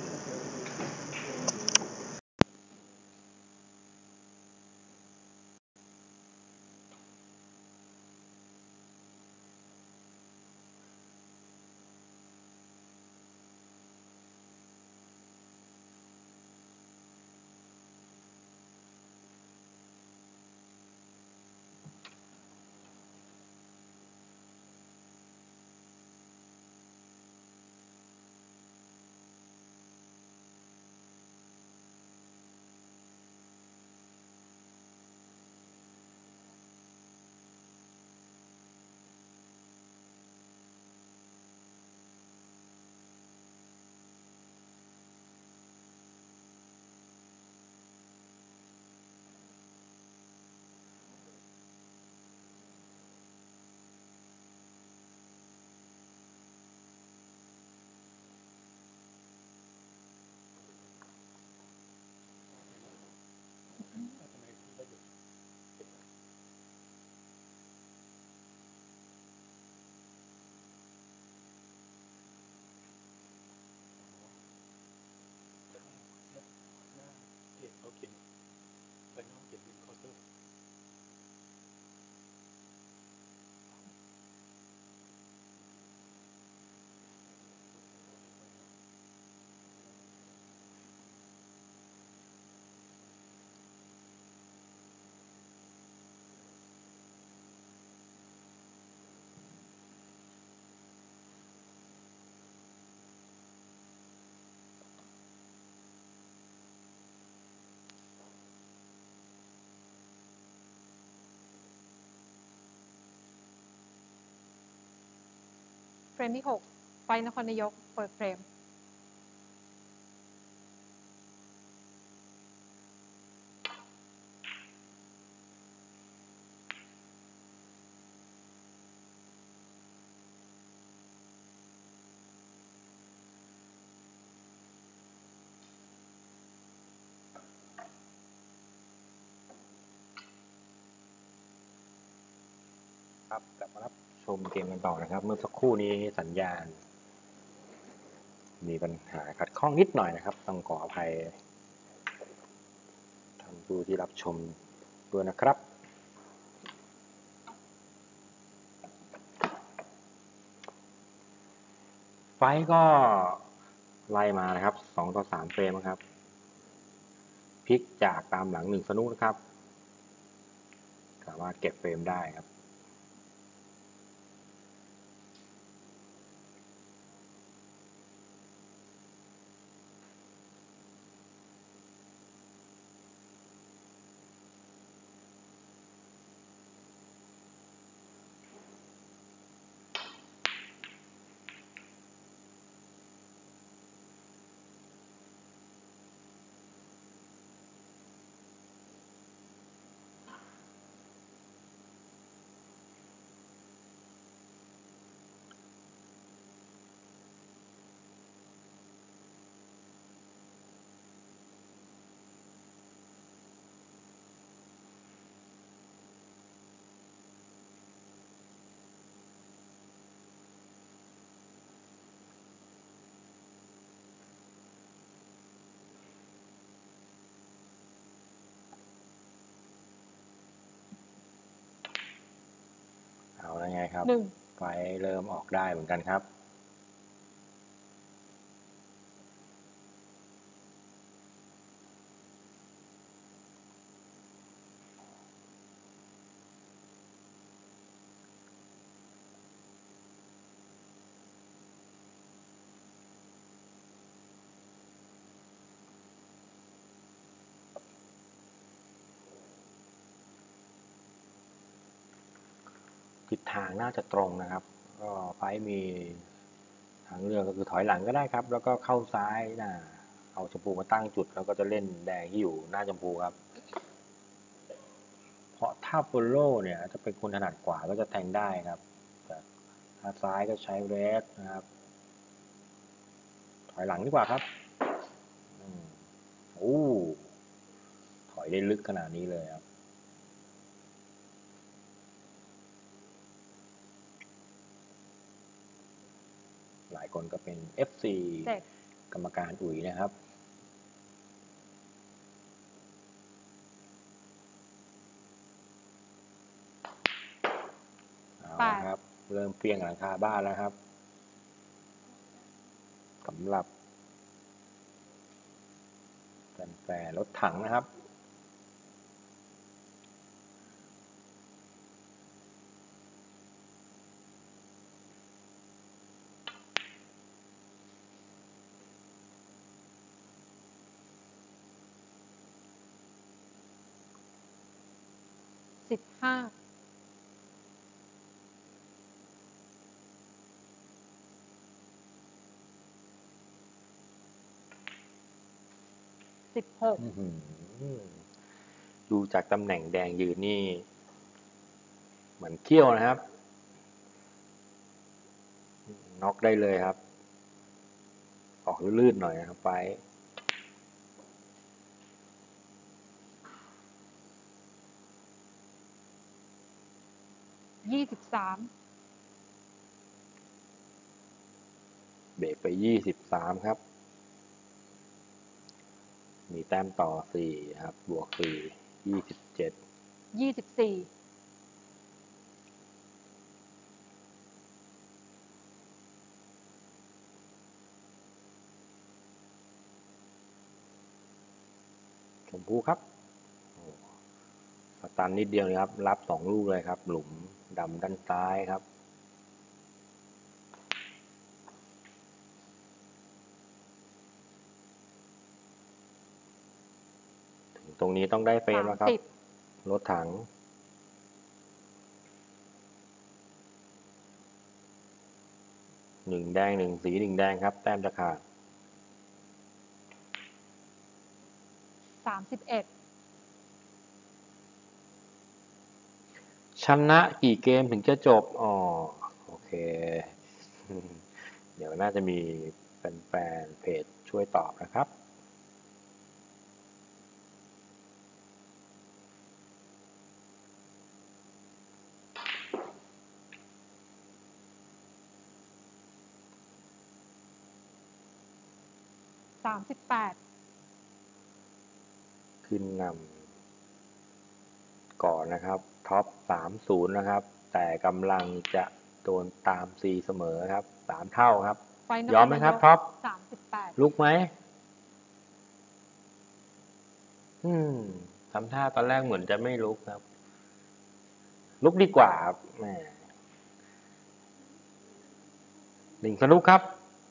เฟรมที่6ไฟนครนายกเปิดเฟรมครับกลับมารับชมเกมกันต่อนะครับ เมื่อสักครู่นี้สัญญาณ มีปัญหาขัดข้องนิดหน่อยนะครับ ต้องขออภัยท่านผู้ที่รับชมด้วยนะครับ ไฟก็ไล่มานะครับ2-3เฟรมครับพลิกจากตามหลัง1สนุกนะครับสามารถเก็บเฟรมได้ครับเอาแล้วไงครับไฟเริ่มออกได้เหมือนกันครับทิศทางน่าจะตรงนะครับก็ไฟมีทางเลือกก็คือถอยหลังก็ได้ครับแล้วก็เข้าซ้ายนะเอาชมพูมาตั้งจุดแล้วก็จะเล่นแดงที่อยู่หน้าชมพูครับเพราะถ้าโปโลเนี่ยจะเป็นคนถนัดขวาก็จะแทงได้ครับแต่ถ้าซ้ายก็ใช้เรดนะครับถอยหลังดีกว่าครับโอ้ถอยได้ลึกขนาดนี้เลยครับหลายคนก็เป็น FC กรรมการอุ๋ยนะครับเอาละครับเริ่มเพี้ยงหลังคาบ้านแล้วครับสำหรับแฟนรถถังนะครับ 15 16 ดูจากตำแหน่งแดงยืนนี่เหมือนเขี้ยวนะครับน็อกได้เลยครับออกลื่นๆหน่อยนะครับไป 23 เบรกไป23ครับมีแต้มต่อ4ครับบวก4 27 24 ชมพูครับสตันนิดเดียวเลยครับรับ2ลูกเลยครับหลุมดำด้านซ้ายครับถึงตรงนี้ต้องได้เฟรมแล้วครับรถถัง1แดง1สี1แดงครับแต้มจะขาด 31 ชนะกี่เกมถึงจะจบโอเคเดี๋ยวน่าจะมีแฟนเพจช่วยตอบนะครับ 38 ขึ้นนำก่อนนะครับท็อป30นะครับแต่กำลังจะโดนตามซีเสมอครับ3 เท่าครับไฟนยอมไหมครับท็อป 38 ลุกไหมทำท่าตอนแรกเหมือนจะไม่ลุกครับ ลุกดีกว่าครับแหมหนึ่งสนุกครับ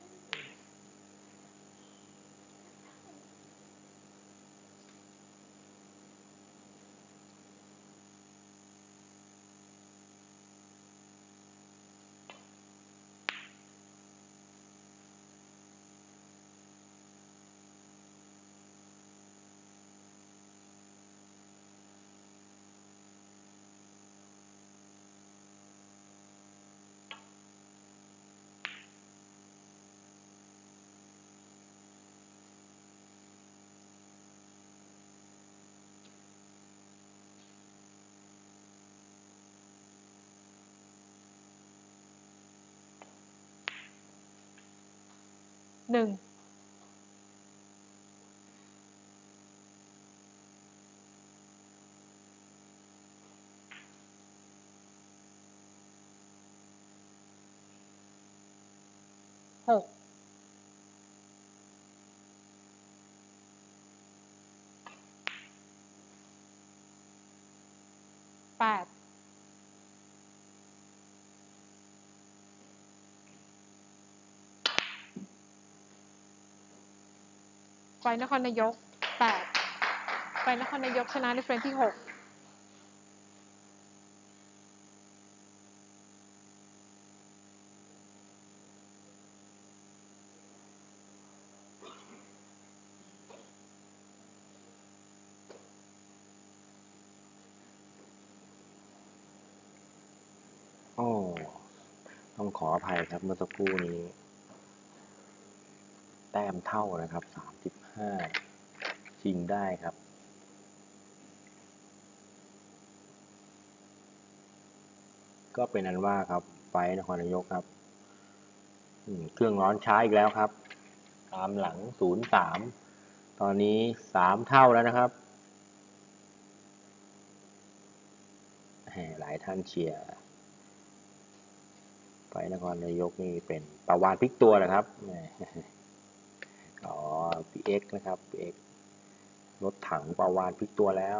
1 6 8 ไฟนครนายก 8 ไฟนครนายกชนะในเฟรมที่ 6 โอ้ต้องขออภัยครับเมื่อสักครู่นี้ แต้มเท่านะครับ35ชิงได้ครับ ก็เป็นอันว่าครับไฟนครนายกครับเครื่องร้อนช้าอีกแล้วครับตามหลัง0-3ตอนนี้3 เท่าแล้วนะครับหลายท่านเชียร์ไฟนครนายกนี่เป็นปลาวาฬพลิกตัวเหรอครับพี่เอ็กนะครับพี่เอ็กรถถังปลาวาฬพลิกตัวแล้ว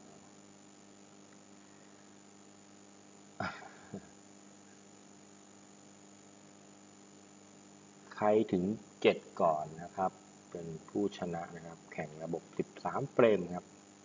ใครถึง7ก่อนนะครับเป็นผู้ชนะนะครับแข่งระบบ13เฟรมครับ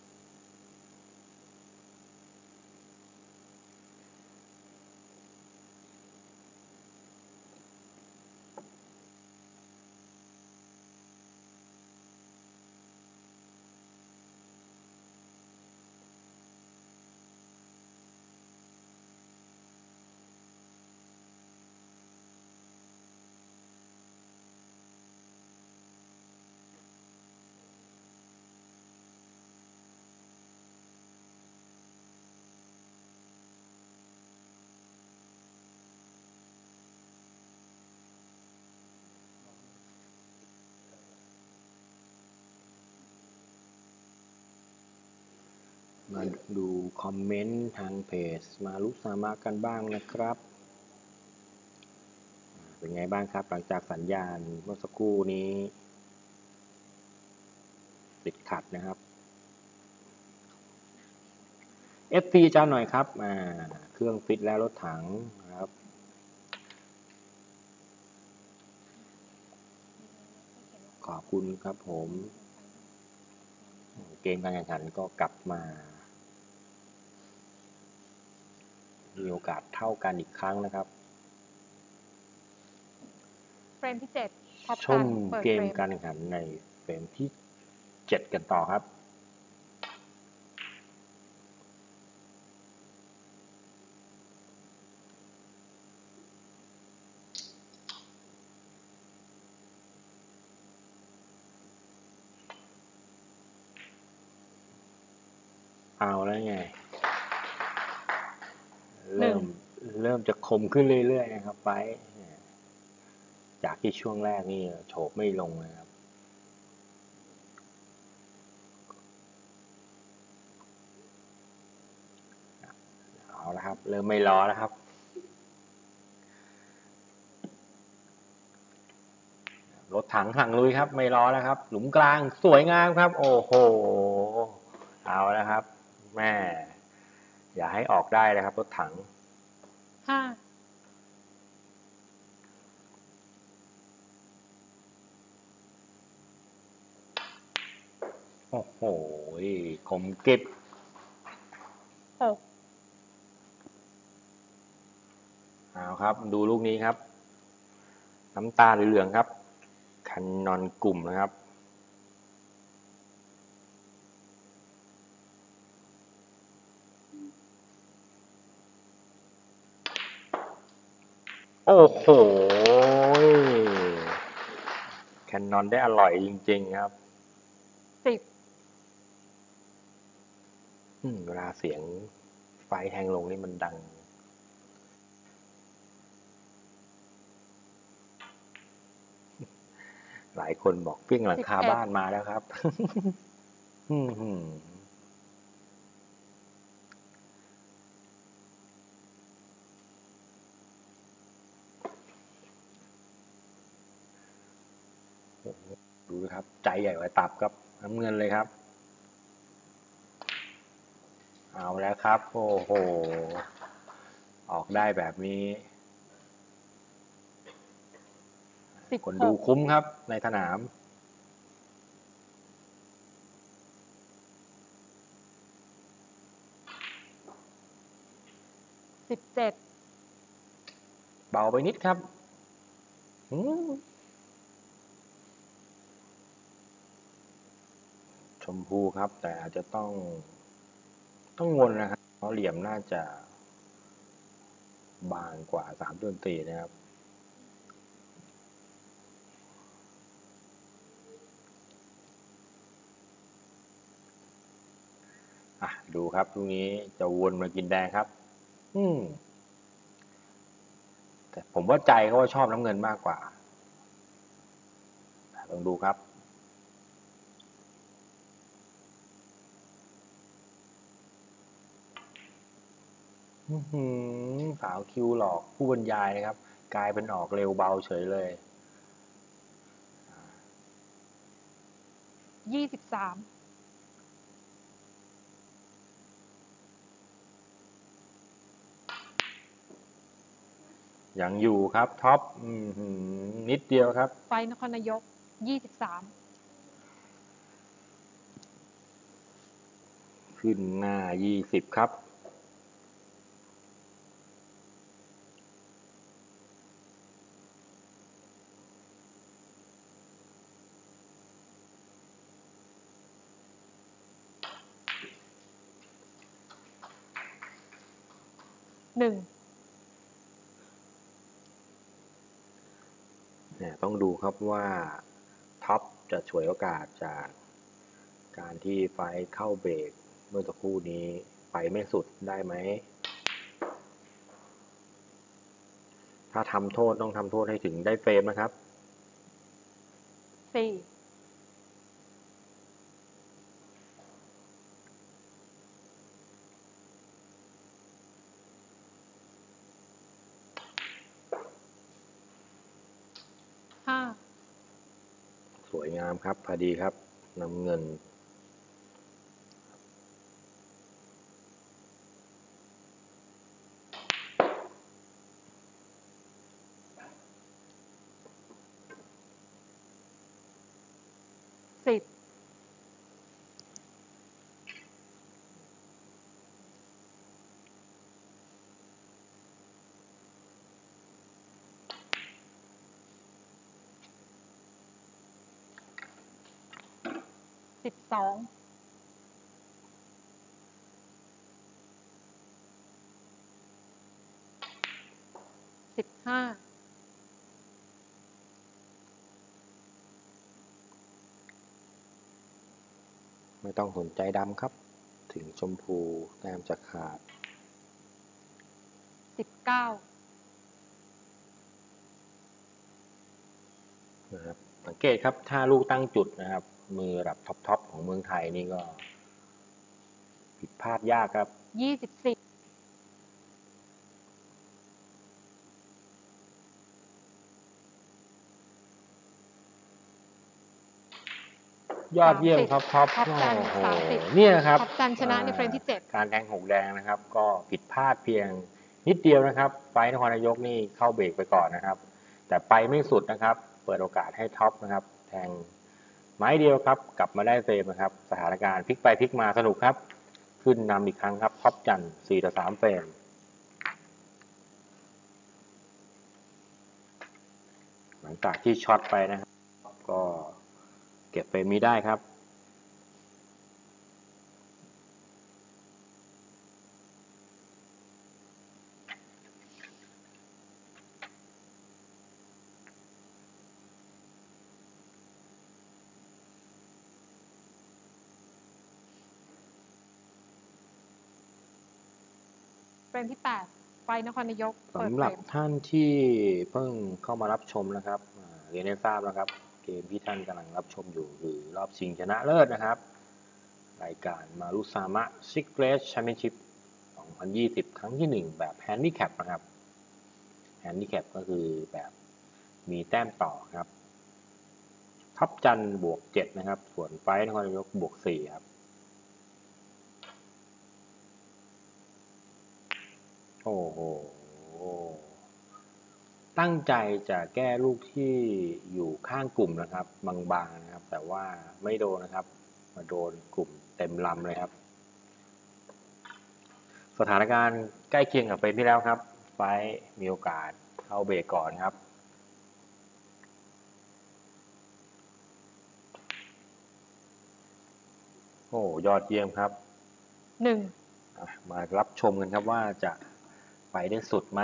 มาดูคอมเมนต์ทางเพจมารุสามะกันบ้างนะครับเป็นไงบ้างครับหลังจากสัญญาณเมื่อสักครู่นี้ติดขัดนะครับ FC จ้าหน่อยครับเครื่องฟิตแล้วรถถังครับขอบคุณครับผมเกมการแข่งขันก็กลับมามีโอกาสเท่ากันอีกครั้งนะครับเฟรมที่ 7 ท็อปชกัมนเปิดเกเฟมรมการแข่งขันในเฟรมที่7กันต่อครับเอาแล้วไงเริ่มจะคมขึ้นเรื่อยๆนะครับไปจากที่ช่วงแรกนี่โฉบไม่ลงนะครับครับ เริ่มไม่ล้อแล้วครับรถถังสั่งลุยครับ ไม่ล้อแล้วครับ หลุมกลางสวยงามครับ โอ้โหเอาแล้วครับ แม่อย่าให้ออกได้เลยครับรถถังห้าโอ้โหคมกริบหกเอาครับ ดูลูกนี้ครับ น้ำตาเหลืองๆครับคันนอนกลุ่มนะครับโอ้โหแคนนอนได้อร่อยจริงๆครับ 10 เวลาเสียงไฟแทงลงนี่มันดัง หลายคนบอกเปี้ยงหลังคา 11 บ้านมาแล้วครับ ดูครับ ใจใหญ่กว่าตับครับน้ำเงินเลยครับ เอาแล้วครับ โอ้โห ออกได้แบบนี้ คนดู 16 คุ้มครับในสนาม 17 เบาไปนิดครับชมพูครับ แต่อาจจะต้องวนนะครับ เพราะเหลี่ยมน่าจะบางกว่า3-4นะครับดูครับตรงนี้จะวนมากินแดงครับแต่ผมว่าใจเขาว่าชอบน้ำเงินมากกว่าลองดูครับสาวคิวหลอกผู้บรรยายนะครับ กลายเป็นออกเร็วเบาเฉยเลย 23 ยังอยู่ครับท็อปนิดเดียวครับไฟนครนายก 23 ขึ้นหน้า20ครับ 1 ต้องดูครับว่าท็อปจะฉวยโอกาสจากการที่ไฟเข้าเบรกเมื่อสักครู่นี้ไปไม่สุดได้ไหมถ้าทำโทษต้องทำโทษให้ถึงได้เฟรมนะครับ 4 5 สวยงามครับพอดีครับน้ำเงิน 10 12 15 ไม่ต้องสนใจดำครับถึงชมพูแต้มจะขาด 19 นะครับสังเกตครับถ้าลูกตั้งจุดนะครับมือระดับท็อปของเมืองไทยนี่ก็ผิดพลาดยากครับ 24 ยอดเยี่ยมครับท็อปท็อปจันโอ้โห 30 เนี่ยครับท็อปจันชนะในเฟรมที่ 7 การแทงหกแดงนะครับ ก็ผิดพลาดเพียงนิดเดียวนะครับ ไฟนครนายกนี่เข้าเบรกไปก่อนนะครับ แต่ไปไม่สุดนะครับ เปิดโอกาสให้ท็อปนะครับ แทงไม้เดียวครับ กลับมาได้เฟรมนะครับ สถานการณ์พลิกไปพลิกมาสนุกครับ ขึ้นนำอีกครั้งครับท็อปจัน4-3 เฟรมหลังจากที่ช็อตไปนะครับก็เก็บเฟรมนี้ได้ครับเฟรมที่ 8 ไฟนครนายกเปิดสำหเฟรัรบมท่านที่เพิ่งเข้ามารับชมนะครับเรียนให้ทราบนะครับ เกมที่ท่านกำลังรับชมอยู่คือรอบชิงชนะเลิศนะครับ รายการมารุซามะซิกเรสแชมเปี้ยนชิพ 2020 ครั้งที่ 1 แบบแฮนดิแคปนะครับแฮนดิแคปก็คือแบบมีแต้มต่อครับท็อปจันบวก 7 นะครับ ส่วนไฟนครนายกบวก 4 ครับ โอ้โห ตั้งใจจะแก้ลูกที่อยู่ข้างกลุ่มนะครับ บางๆนะครับ แต่ว่าไม่โดนนะครับ มาโดนกลุ่มเต็มลำเลยครับ สถานการณ์ใกล้เคียงกับเฟรมที่แล้วครับ ไฟมีโอกาสเข้าเบรกก่อนครับ โอ้ยอดเยี่ยมครับ 1 มารับชมกันครับว่าจะไปได้สุดไหม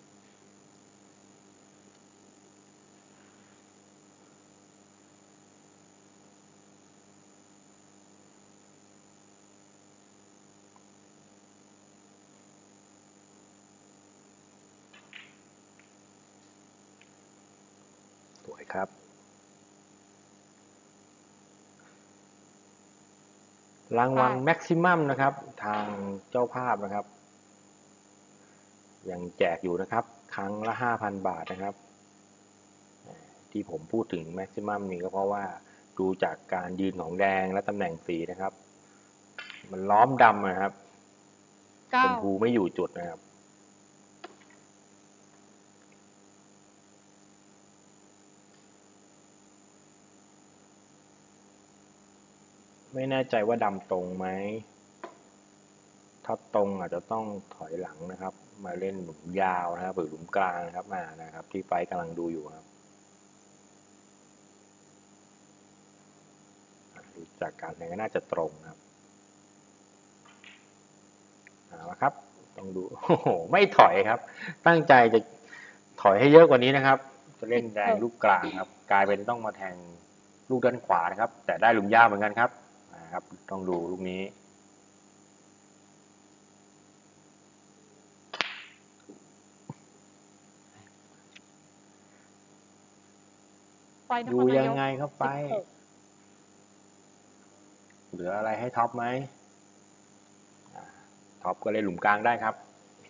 สวยครับ รางวัลแม็กซิมัมนะครับ ทางเจ้าภาพนะครับ ยังแจกอยู่นะครับ ครั้งละ 5,000 บาทนะครับที่ผมพูดถึงแม็กซิมัมนี่ก็เพราะว่าดูจากการยืนของแดงและตำแหน่งสีนะครับ มันล้อมดำนะครับชมพูไม่อยู่จุดนะครับไม่แน่ใจว่าดำตรงไหมถ้าตรงอาจจะต้องถอยหลังนะครับ มาเล่นหลุมยาวนะครับหรือหลุมกลางนะครับนะครับที่ไฟกำลังดูอยู่ครับดูจากการแทงก็น่าจะตรงครับเอาละครับต้องดูโอ้โหไม่ถอยครับตั้งใจจะถอยให้เยอะกว่านี้นะครับจะเล่นแดงลูกกลางครับกลายเป็นต้องมาแทงลูกด้านขวานะครับแต่ได้หลุมยาวเหมือนกันครับนะครับต้องดูลูกนี้ดูยังไงครับไฟเหลืออะไรให้ท็อปไหมท็อปก็เล่นหลุมกลางได้ครับ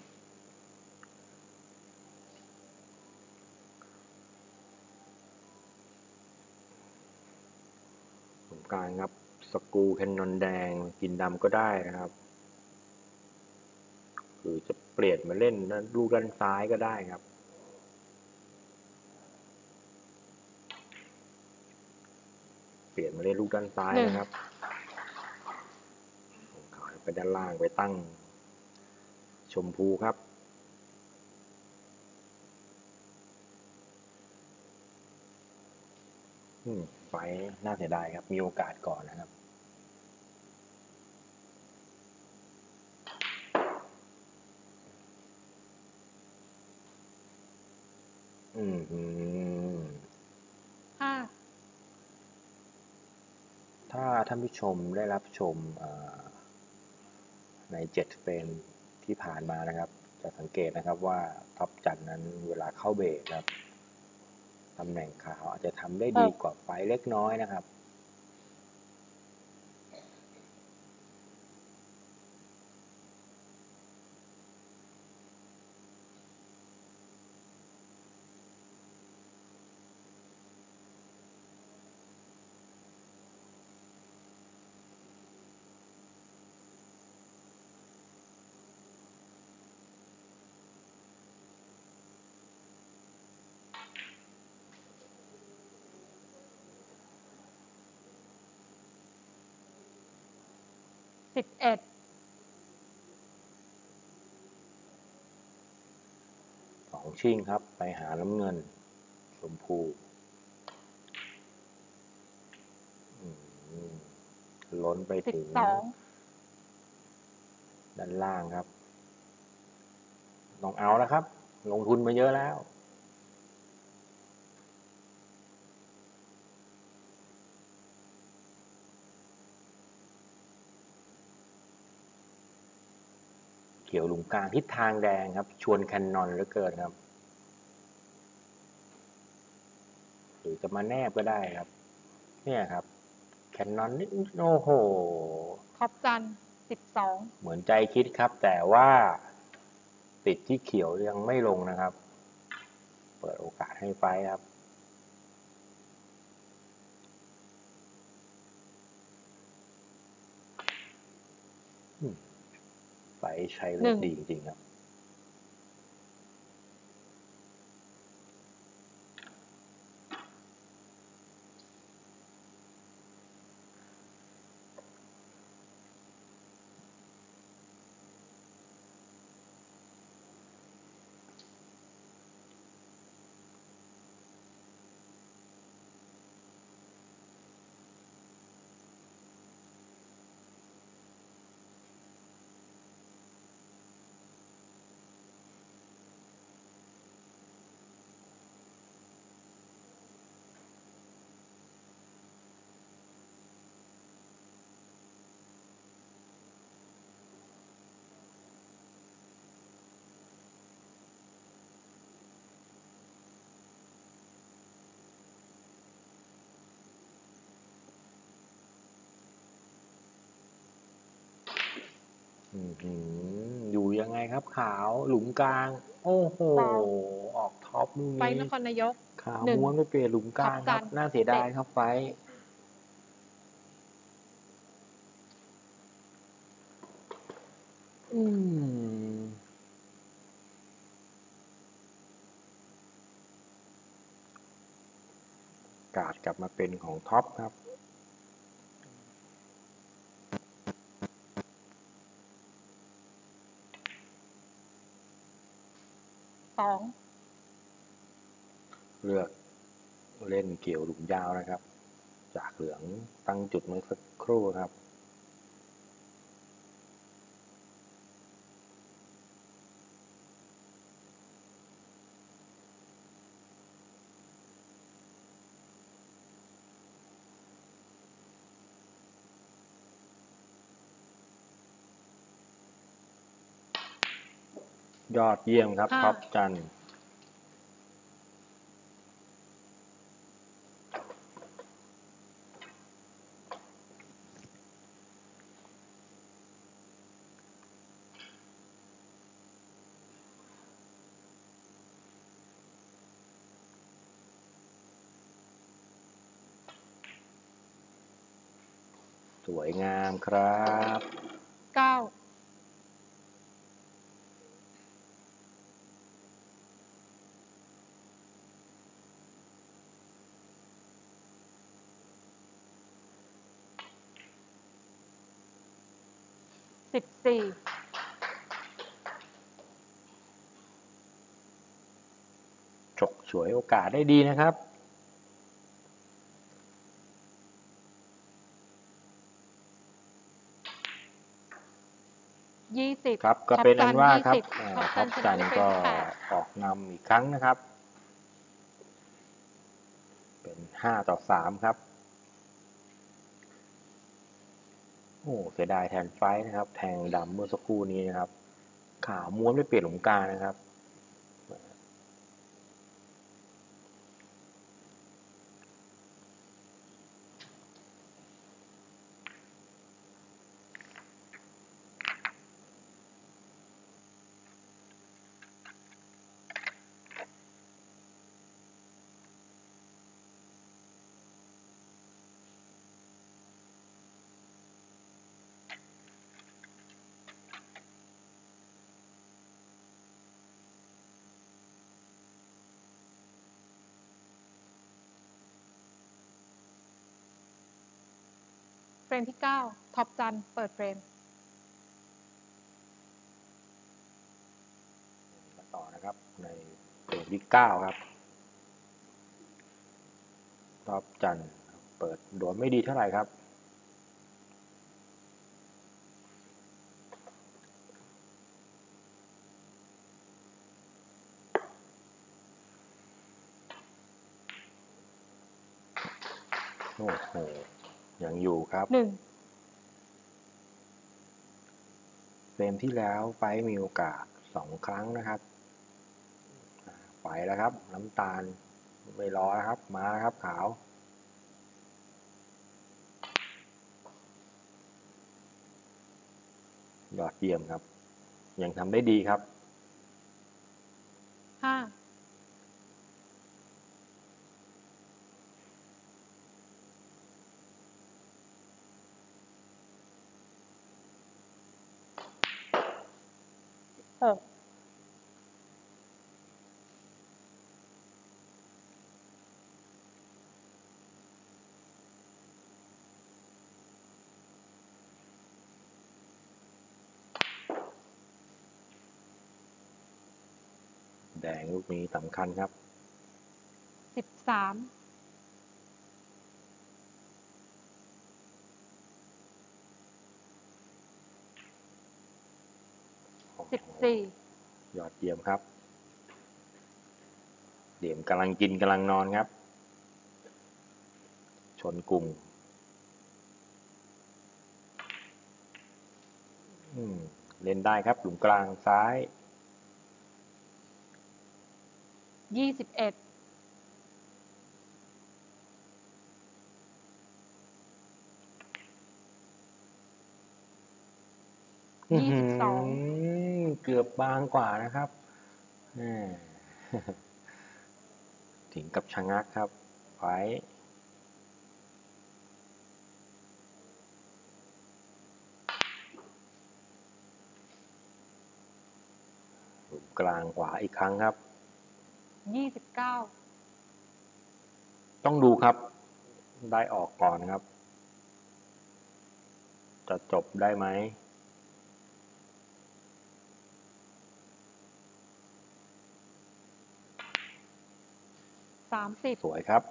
หลุมกลางครับสกูแคนนอนแดงกินดำก็ได้นะครับหรือจะเปลี่ยนมาเล่นลูกด้านซ้ายก็ได้ครับเปลี่ยนมาเล่นลูกด้านซ้ายนะครับขายไปด้านล่างไปตั้งชมพูครับไฟน่าเสียดายครับมีโอกาสก่อนนะครับถ้าท่านผู้ชมได้รับชมใน7เฟรมที่ผ่านมานะครับจะสังเกตนะครับว่าท็อปจันนั้นเวลาเข้าเบรกครับตำแหน่งขาวอาจจะทำได้ดีกว่าไฟเล็กน้อยนะครับ 11 2 ชิ่งครับ ไปหาน้ำเงินชมพูล้นไปถึง 12 ด้านล่างครับต้องเอาแล้วครับ ลงทุนมาเยอะแล้ว เขียวหลุมกลางทิศทางแดงครับ ชวนแคนนอนเหลือเกินครับ หรือจะมาแนบก็ได้ครับ เนี่ยครับแคนนอนนี่โอ้โหท็อปจันทร์12 เหมือนใจคิดครับ แต่ว่าติดที่เขียวยังไม่ลงนะครับ เปิดโอกาสให้ไฟครับ ไฟใช้รถดีจริงๆครับ อยู่ยังไงครับขาวหลุมกลาง โอ้โห ออกท็อปลูกไฟนี้นครนายกขาวม้วนไปเปลี่ยนหลุมกลางครับ น่าเสียดายครับไฟกาดกลับมาเป็นของท็อปครับ 2 เลือกเล่นเกี่ยวหลุมยาวนะครับ จากเหลืองตั้งจุดเมื่อสักครู่ครับ ยอดเยี่ยมครับ ท็อปจันทร์สวยงามครับ 9 14 ฉกฉวยโอกาสได้ดีนะครับ 20 ครับก็เป็นอันว่าครับท็อปจันทร์ท็อปจันทร์ก็ชนะออกนำอีกครั้งนะครับ เป็น5-3ครับ โอ้เสียดายแทนไฟนะครับ แทงดำเมื่อสักครู่นี้นะครับ ขาวม้วนไม่เปลี่ยนหลุมกลางนะครับเฟรมที่ 9 ท็อปจันทร์เปิดเฟรมในเกมที่ 9 ครับรอบจันทร์เปิดโดนไม่ดีเท่าไหร่ครับโอ้โหยังอยู่ครับ 1 เกมที่แล้วไฟมีโอกาส2 ครั้งนะครับไปแล้วครับน้ำตาลไม่รอนะครับมาแล้วครับขาว ยอดเยี่ยมครับยังทำได้ดีครับ 5 6 แดงลูกนี้สำคัญครับ 13 14 ยอดเยี่ยมครับเหลี่ยมกำลังกินกำลังนอนครับ ชนกลุ่มเล่นได้ครับหลุมกลางซ้าย 21 22 เกือบบางกว่านะครับถึงกับชะงักครับไว้หลุมกลางขวาอีกครั้งครับ 29 ต้องดูครับได้ออกก่อนครับ จะจบได้ไหม 30 สวยครับ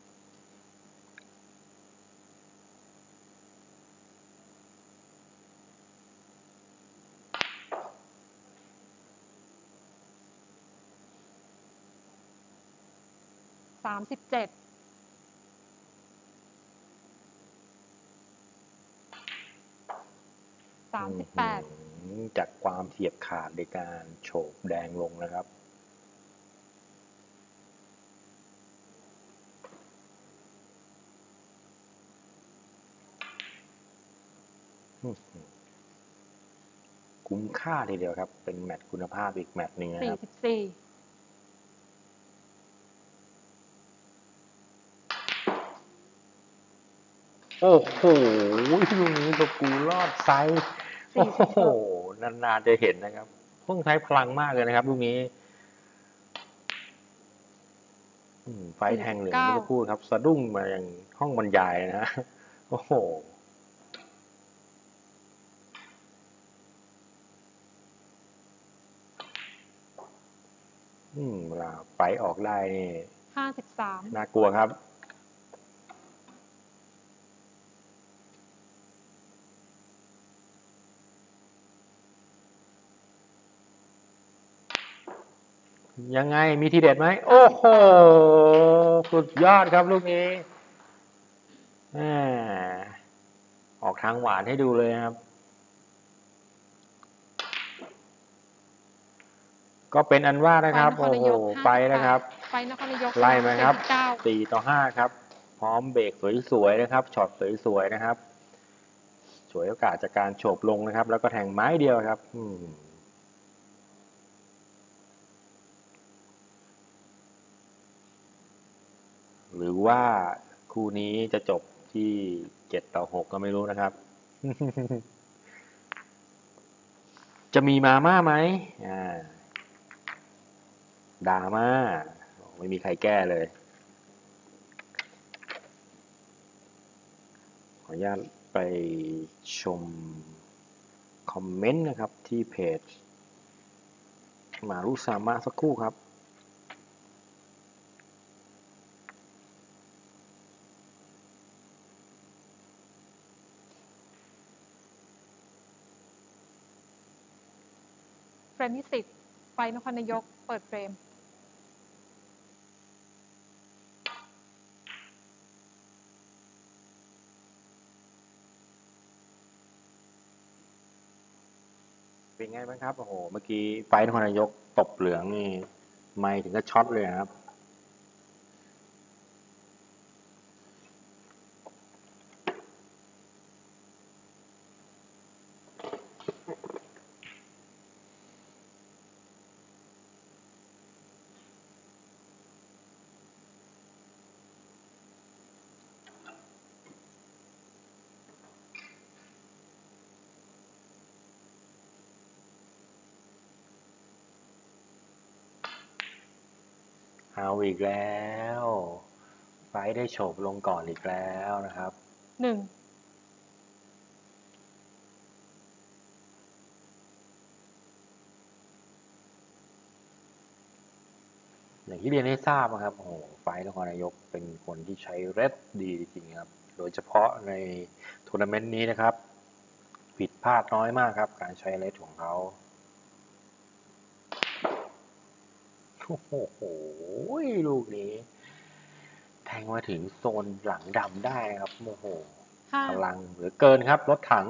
37 38 จากความเฉียบขาดในการโฉบแดงลงนะครับคุ้มค่าทีเดียวครับเป็นแมตช์คุณภาพอีกแมตช์หนึ่งนะครับ 44 โอ้โหลูกนี้ตัวกูรอดไซส์โอ้โหนานๆจะเห็นนะครับต้องใช้พลังมากเลยนะครับลูกนี้ไฟแทงเหลืองไม่ต้องพูดครับสะดุ้งมาอย่างห้องบรรยายนะโอ้โหเวลาไฟออกได้นี่ 53 น่ากลัวครับยังไงมีทีเด็ดไหมโอ้โหสุดยอดครับลูกนี้ออกทางหวานให้ดูเลยครับก็เป็นอันว่านะครับโอ้โหไปนะครับไล่ไหมครับ4-5ครับพร้อมเบรกสวยๆนะครับช็อตสวยๆนะครับฉวยโอกาสจากการโฉบลงนะครับแล้วก็แทงไม้เดียวครับหรือว่าคู่นี้จะจบที่7-6ก็ไม่รู้นะครับ จะมีมาม่าไหมดราม่าไม่มีใครแก้เลยขออนุญาตไปชมคอมเมนต์นะครับที่เพจมารุซามะสักครู่ครับเฟรมที่10ไฟนครนายกเปิดเฟรมเป็นไงบ้างครับโอ้โหเมื่อกี้ไฟนครนายกตบเหลืองนี่ไม่ถึงก็ช็อตเลยครับเอาอีกแล้วไฟได้โฉบลงก่อนอีกแล้วนะครับ 1 อย่างที่เรียนให้ทราบนะครับโอ้โหไฟนครนายกเป็นคนที่ใช้เรดดีจริงๆครับโดยเฉพาะในทัวร์นาเมนต์นี้นะครับผิดพลาดน้อยมากครับการใช้เรดของเขาโอ้โหลูกนี้แทงมาถึงโซนหลังดำได้ครับโอ้โหพลังเหลือเกินครับรถถัง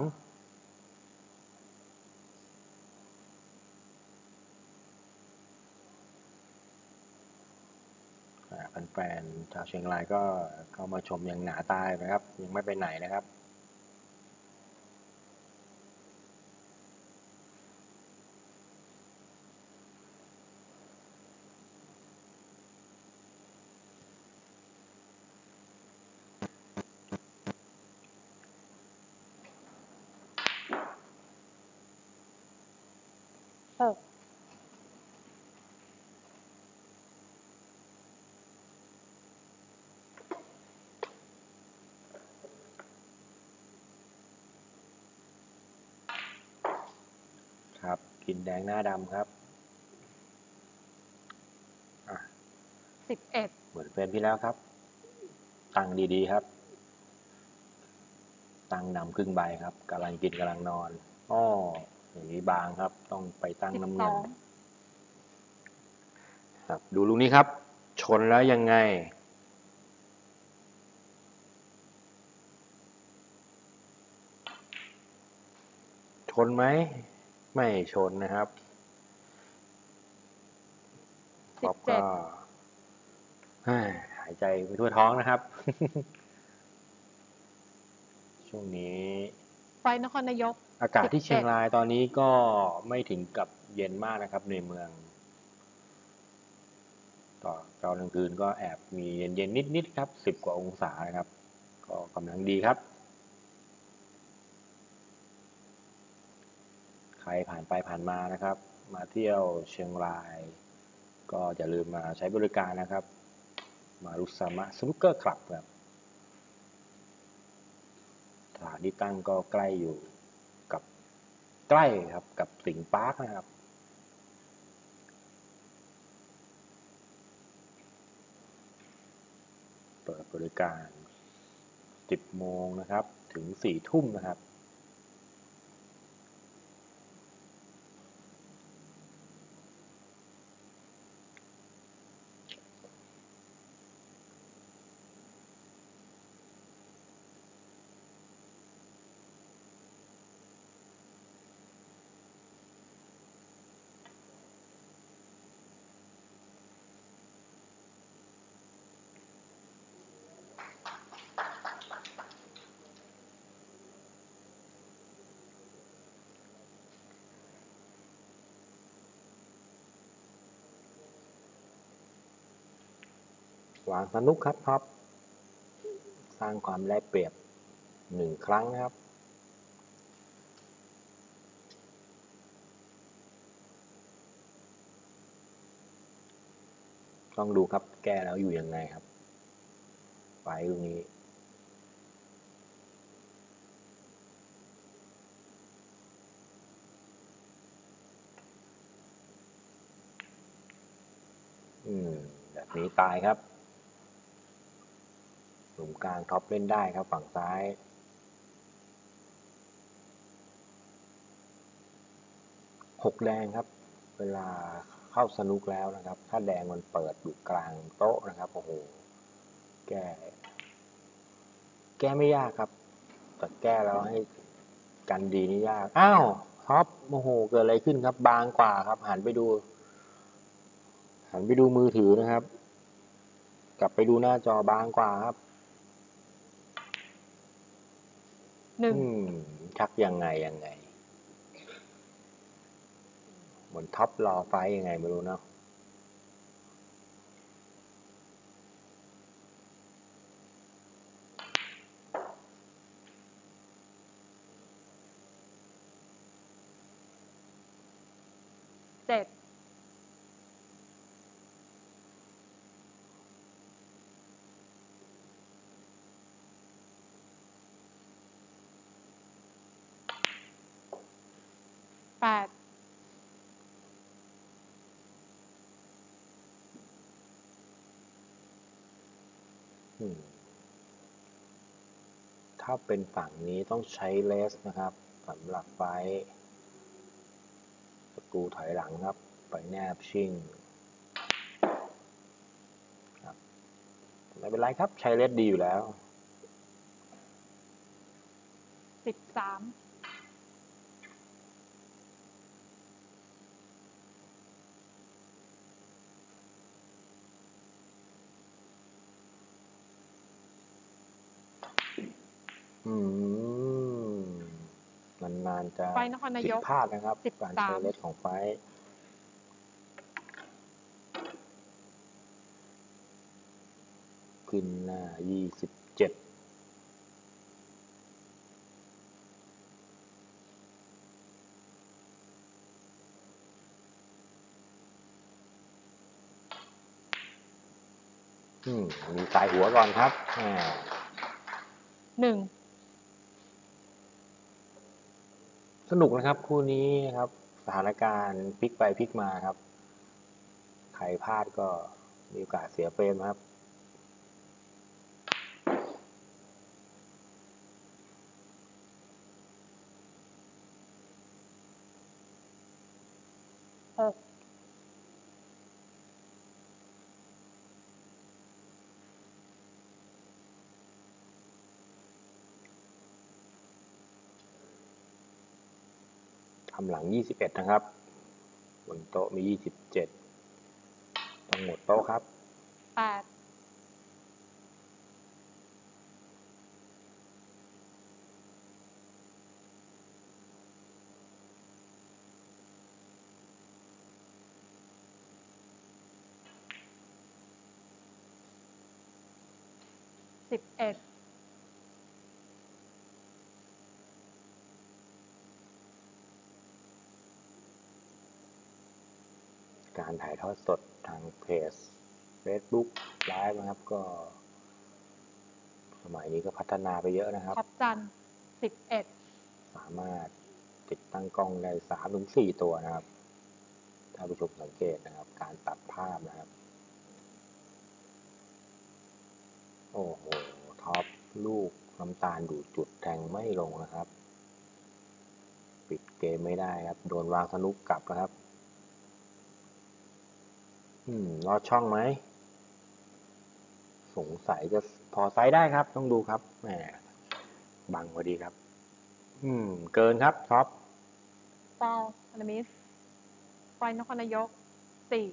แฟนๆชาวเชียงรายก็เข้ามาชมอย่างหนาตานะครับยังไม่ไปไหนนะครับ 6 ครับกินแดงหน้าดำครับ 11 เหมือนเฟรมที่แล้วครับตั้งดีๆครับตั้งนำครึ่งใบครับกำลังกินกำลังนอนอ้ออย่างนี้บางครับต้องไปตั้งน้ำเงินครับดูลูกนี้ครับชนแล้วยังไงชนไหมไม่ชนนะครับท็อปก็หายใจไปทั่วท้องนะครับ ช่วงนี้ไฟนครนายกอากาศที่เชียงรายตอนนี้ก็ไม่ถึงกับเย็นมากนะครับในเมืองตอนกลางคืนก็แอบมีเย็นๆนิดๆครับ10 กว่าองศานะครับก็กำลังดีครับใครผ่านไปผ่านมานะครับมาเที่ยวเชียงรายก็อย่าลืมมาใช้บริการนะครับมารุสามะสนุกเกอร์คลับครับสถานที่ตั้งก็ใกล้อยู่กับใกล้ครับกับสิงห์ปาร์คนะครับเปิดบริการ10 โมงนะครับถึง4 ทุ่มนะครับวางสนุกครับท็อปสร้างความได้เปรียบ1 ครั้งนะครับต้องดูครับแก้แล้วอยู่ยังไงครับไฟตรงนี้แบบนี้ตายครับหลุมกลางท็อปเล่นได้ครับฝั่งซ้าย6แดงครับเวลาเข้าสนุกแล้วนะครับถ้าแดงมันเปิดอยู่กลางโต๊ะนะครับโอ้โหแก้ไม่ยากครับแต่แก้แล้วให้กันดีนี่ยากอ้าวท็อปโอ้โหเกิดอะไรขึ้นครับบางกว่าครับหันไปดูมือถือนะครับกลับไปดูหน้าจอบางกว่าครับชักยังไงเหมือนท็อปรอไฟยังไงไม่รู้เนาะ 7 8 ถ้าเป็นฝั่งนี้ต้องใช้เลสนะครับสำหรับไฟสกรูถอยหลังครับไปแนบชิ่งครับไม่เป็นไรครับใช้เลสดีอยู่แล้ว 13 นานๆจะไฟนครนาผิยดกพลาดนะครับการใช้เลสของไฟขึ้นหน้า27มีสายหัวก่อนครับ 1 สนุกนะครับคู่นี้ครับสถานการณ์พลิกไปพลิกมาครับใครพลาดก็มีโอกาสเสียเฟรมครับ 6 ทำหลัง21นะครับบนโต๊ะมี27ต้องหมดโต๊ะครับ 8 11 การถ่ายทอดสดทางเพจ Facebook ไลฟ์นะครับก็สมัยนี้ก็พัฒนาไปเยอะนะครับท็อปจัน11 สามารถติดตั้งกล้องได้ 3-4 ตัวนะครับถ้าผู้ชมสังเกตนะครับการตัดภาพนะครับโอ้โหท็อปลูกน้ำตาลดูดจุดแทงไม่ลงนะครับปิดเกมไม่ได้ครับโดนวางสนุกกลับนะครับรอดช่องไหมสงสัยจะพอไซส์ได้ครับต้องดูครับแหมบังพอดีครับเกินครับท็อปฟอลพานามิสไฟนครนายก4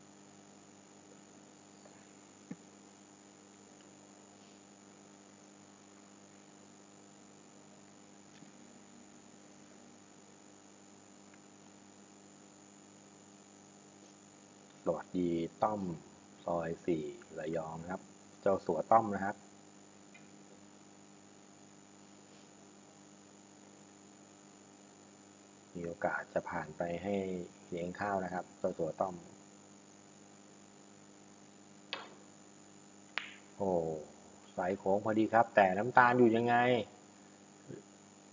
สวัสดีต้อมซอย4ระยองครับเจ้าสัวต้อมนะครับมีโอกาสจะผ่านไปให้เลี้ยงข้าวนะครับเจ้าสัวต้อมโอ้สายโค้งพอดีครับแต่น้ำตาลอยู่ยังไง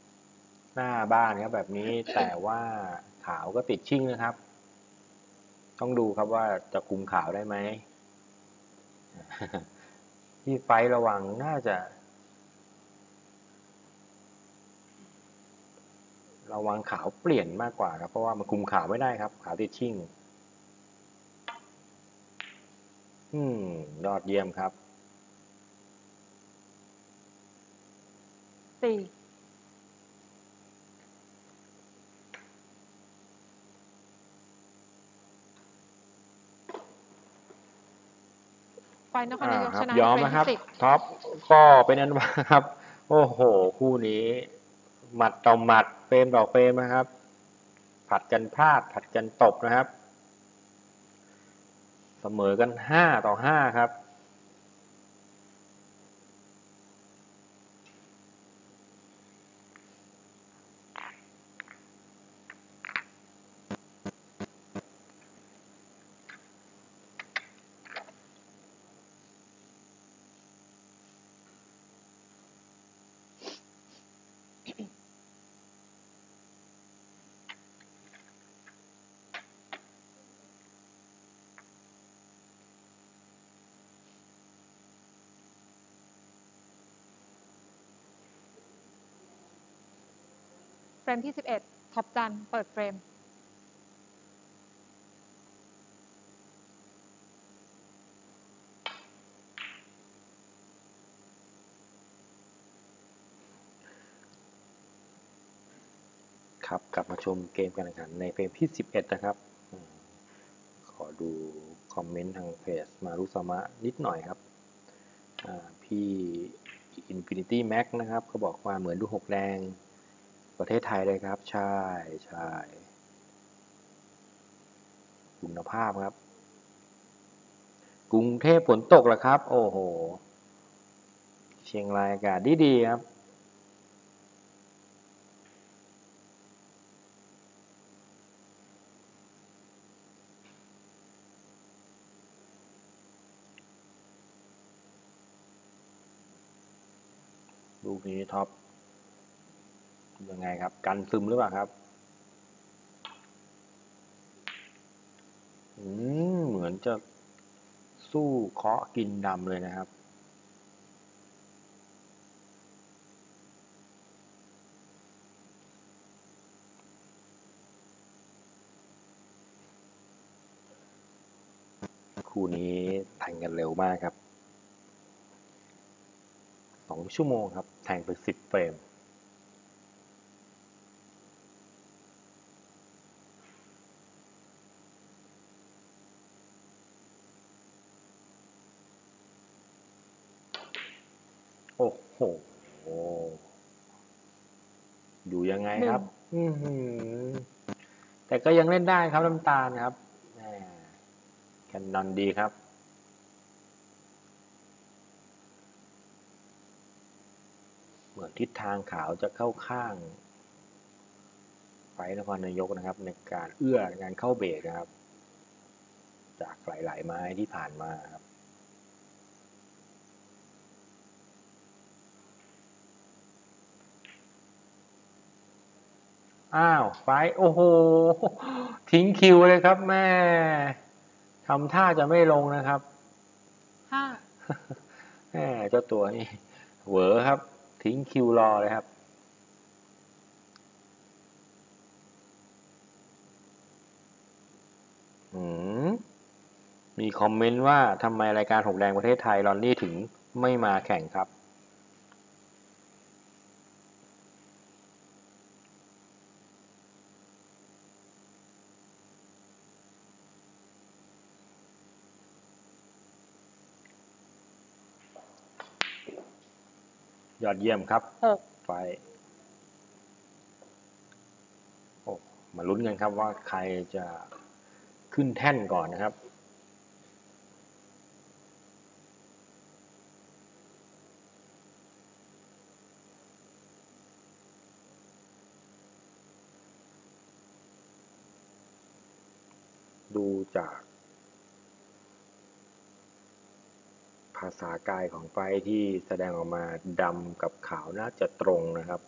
หน้าบ้านครับแบบนี้แต่ว่าขาวก็ติดชิ่งนะครับต้องดูครับว่าจะคุมขาวได้ไหม ที่ไฟระวังน่าจะระวังขาวเปลี่ยนมากกว่าครับเพราะว่ามันคุมขาวไม่ได้ครับขาวติดชิ่งยอดเยี่ยมครับ 4ไฟนครนายกชนะยอมในนะเฟรคมรับที่ท็อปก็เป็นนั้นว่าครับ โอ้โหคู่นี้หมัดต่อหมัดเฟรมต่อเฟรมนะครับผัดกันพลาดผัดกันตบนะครับเสมอกัน5-5ครับเฟรมที่11ท็อปจันเปิดเฟรมครับกลับมาชมเกมการแข่งขันในเฟรมที่11นะครับขอดูคอมเมนต์ทางเพจมารุสามะนิดหน่อยครับพี่ Infinity Max นะครับก็บอกว่าเหมือนดูหกแดงประเทศไทยเลยครับใช่ใช่คุณภาพครับกรุงเทพฝนตกเหรอครับโอ้โหเชียงรายอากาศดีๆครับลูกนี้ท็อปยังไงครับกันซึมหรือเปล่าครับเหมือนจะสู้เคาะกินดำเลยนะครับคู่นี้แทงกันเร็วมากครับ2 ชั่วโมงครับแทงไป10 เฟรมโอ้โหอยู่ยังไงครับแต่ก็ยังเล่นได้ครับน้ำตาลครับแคนนอนดีครับเหมือนทิศทางขาวจะเข้าข้างไฟนครนายกนะครับในการเอื้อในการเข้าเบรกนะครับจากหลายๆไม้ที่ผ่านมาครับอ้าวไฟโอ้โหทิ้งคิวเลยครับแม่ทำท่าจะไม่ลงนะครับ 5 แม่เจ้าตัวนี้เหวอครับทิ้งคิวรอเลยครับมีคอมเมนต์ว่าทำไมรายการหกแดงประเทศไทยลอนนี่ถึงไม่มาแข่งครับยอดเยี่ยมครับ 6 ไฟโอ้มาลุ้นกันครับว่าใครจะขึ้นแท่นก่อนนะครับดูจากภาษากายของไฟที่แสดงออกมาดำกับขาวน่าจะตรงนะครับ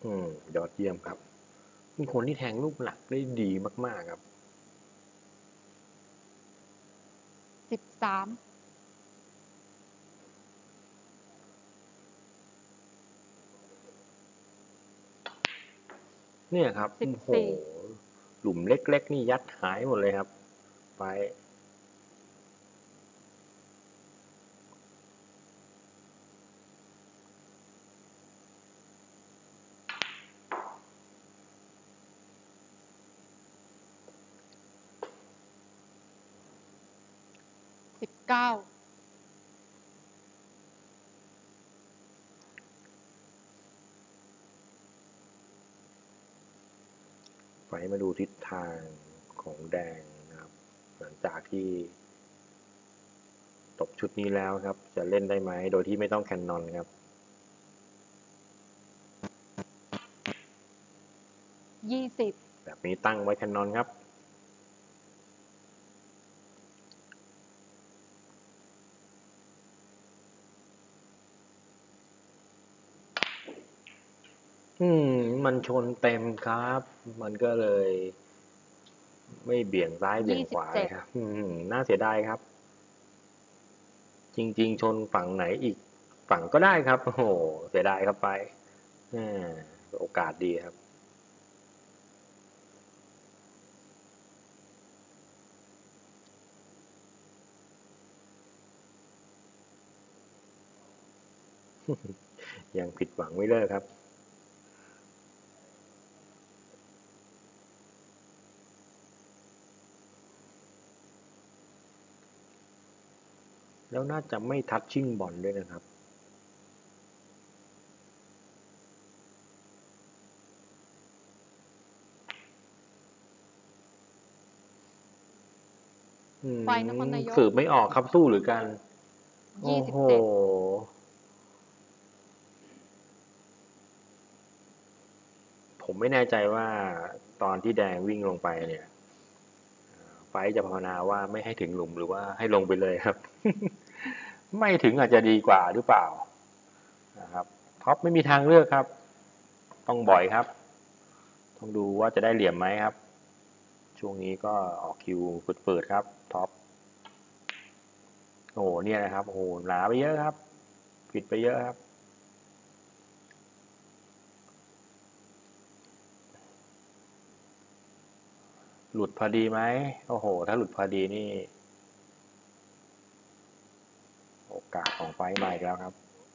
ยอดเยี่ยมครับเป็นคนที่แทงลูกหนักได้ดีมากๆครับ 13 เนี่ยครับโอ้โห หลุมเล็กๆนี่ยัดหายหมดเลยครับไป 19 ไปมาดูทิศทางของแดงนะครับหลังจากที่ตบชุดนี้แล้วครับจะเล่นได้ไหมโดยที่ไม่ต้องแคนนอนครับ 20 แบบนี้ตั้งไว้แคนนอนครับมันชนเต็มครับ มันก็เลยไม่เบี่ยงซ้ายเบี่ยงขวาเลยครับน่าเสียดายครับ จริงๆชนฝั่งไหนอีกฝั่งก็ได้ครับโอ้โหเสียดายครับไปโอกาสดีครับ ยังผิดหวังไม่เลิกครับ แล้วน่าจะไม่ทัชชิ่งบอลด้วยนะครับไฟนครนายกสืบไม่ออกครับสู้หรือกัน โอ้โห ผมไม่แน่ใจว่าตอนที่แดงวิ่งลงไปเนี่ย ไฟจะภาวนาว่าไม่ให้ถึงหลุมหรือว่าให้ลงไปเลยครับ ไม่ถึงอาจจะดีกว่าหรือเปล่านะครับท็อปไม่มีทางเลือกครับ ต้องบ่อยครับ ต้องดูว่าจะได้เหลี่ยมไหมครับ ช่วงนี้ก็ออกคิวเปิดครับท็อปโอ้โหเนี่ยนะครับโอ้โหหนาไปเยอะครับ ผิดไปเยอะครับ หลุดพอดีไหมโอ้โหถ้าหลุดพอดีนี่โอกาสของไฟมาอีกแล้วครับ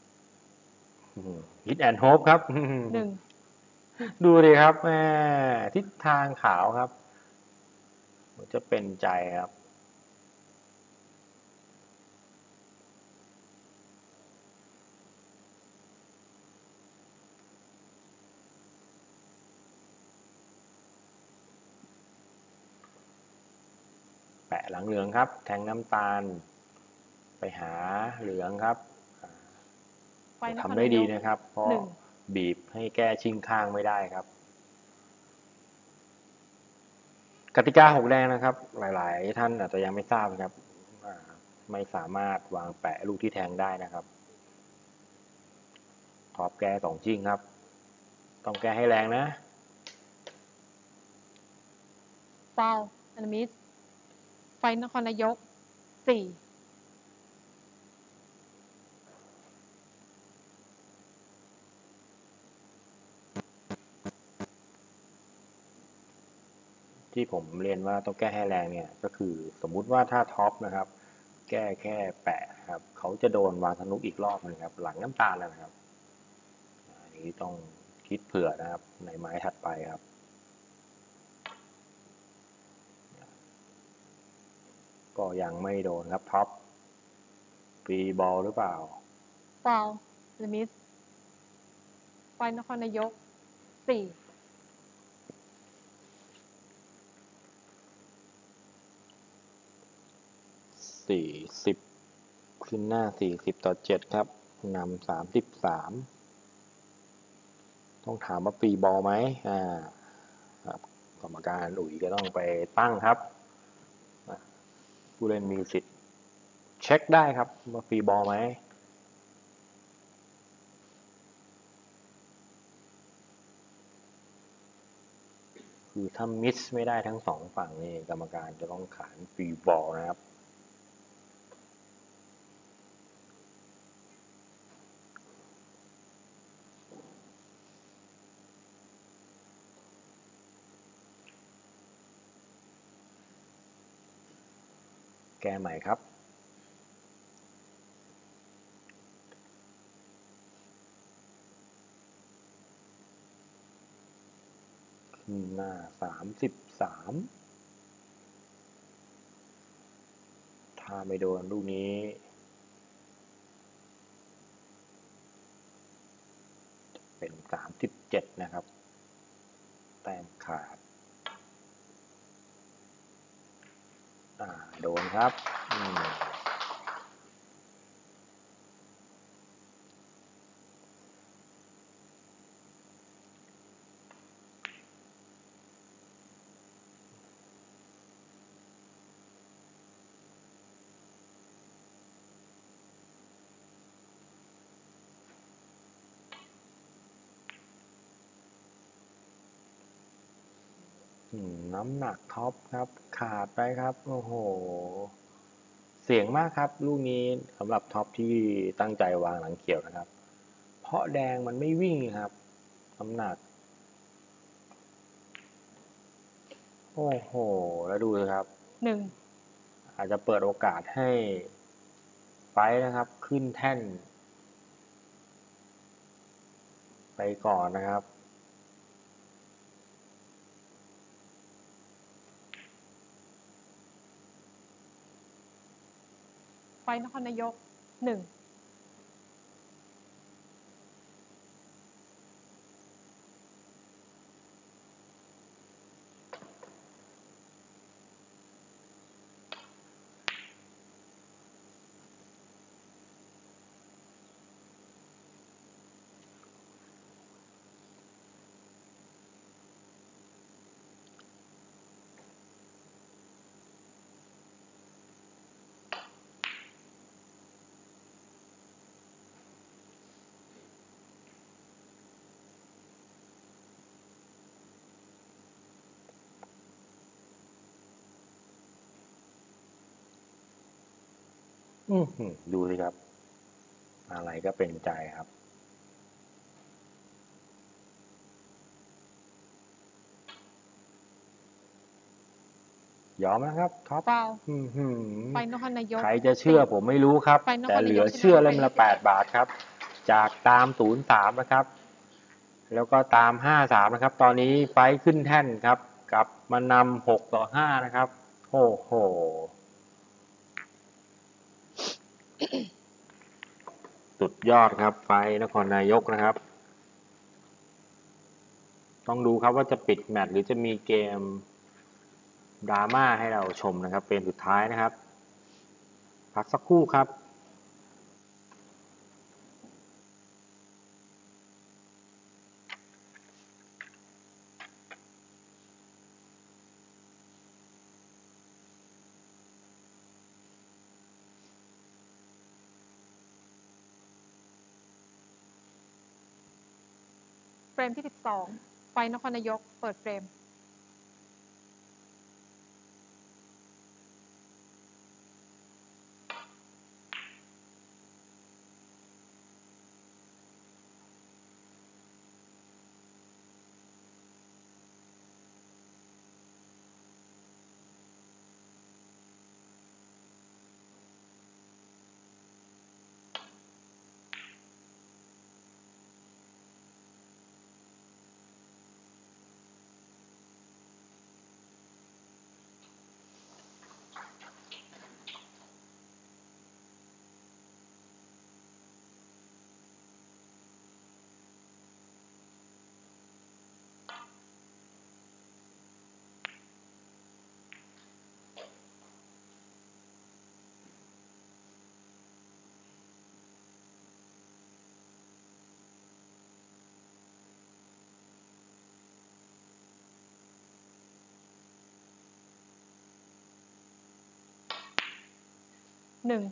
ฮิตแอนด์โฮปครับ 1 ดูดิครับแหมทิศทางขาวครับมันจะเป็นใจครับแปะหลังเหลืองครับแทงน้ำตาลไปหาเหลืองครับทำได้ดีนะครับเพราะบีบให้แก้ชิงข้างไม่ได้ครับกติกา6แดงนะครับหลายๆท่านอาจจะยังไม่ทราบครับไม่สามารถวางแปะลูกที่แทงได้นะครับท็อปแก้2ชิงครับต้องแก้ให้แรงนะฟาวล์อนามิสไฟนครนายก 4 ที่ผมเรียนว่าต้องแก้ให้แรงเนี่ยก็คือสมมุติว่าถ้าท็อปนะครับแก้แค่แปะครับเขาจะโดนวางธนุอีกรอบนึงครับหลังน้ำตาลนะครับอันนี้ต้องคิดเผื่อนะครับในไม้ถัดไปครับก็ยังไม่โดนครับท็อปฟรีบอลหรือเปล่าฟาวล์อนามิสไฟนครนายก 4 ขึ้นหน้า40-7ครับนำ33ต้องถามว่าฟรีบอลไหมครับกรรมการอุ๋ยก็ต้องไปตั้งครับผู้เล่นมีสิทธิ์เช็คได้ครับว่าฟรีบอลไหมคือถ้ามิสไม่ได้ทั้งสองฝั่งนี่กรรมการจะต้องขานฟรีบอลนะครับแก้ใหม่ครับขึ้นหน้า33ถ้าไม่โดนลูกนี้เป็น37นะครับแต้มขาดโดนครับน้ำหนักท็อปครับขาดไปครับโอ้โหเสี่ยงมากครับลูกนี้สำหรับท็อปที่ตั้งใจวางหลังเขียวนะครับเพราะแดงมันไม่วิ่งครับน้ำหนักโอ้โหแล้วดูเลยครับอาจจะเปิดโอกาสให้ไฟนะครับขึ้นแท่นไปก่อนนะครับไฟนครนายก1 ดูสิครับอะไรก็เป็นใจครับยอมนะครับท็อปไฟนครนายกใครจะเชื่อผมไม่รู้ครับแต่เหลือเชื่อเล่มละ8 บาทครับจากตาม03นะครับแล้วก็ตาม53นะครับตอนนี้ไฟขึ้นแท่นครับกลับมานำ6-5นะครับโอ้โหสุดยอดครับไฟนครนายกนะครับต้องดูครับว่าจะปิดแมตช์หรือจะมีเกมดราม่าให้เราชมนะครับเป็นสุดท้ายนะครับพักสักครู่ครับเฟรมที่12ไฟนครนายกเปิดเฟรม1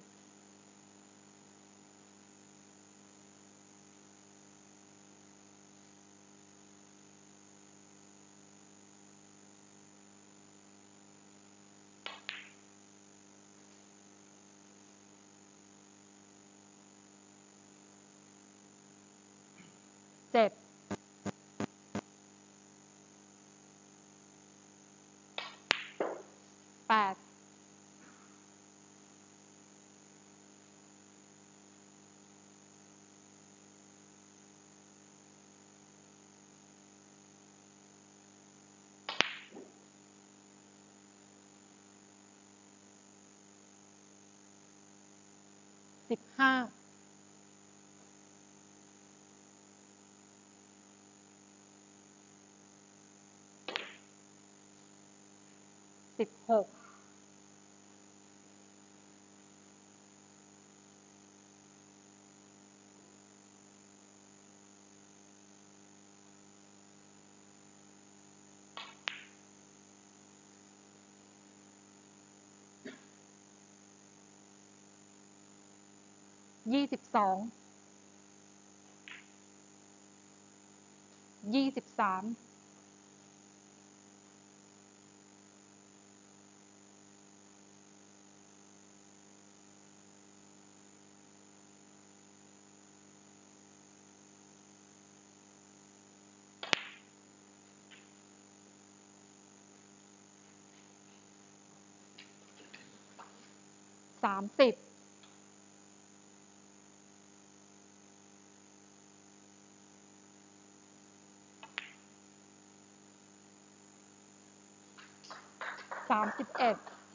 7 8 15 16 22 23 30 31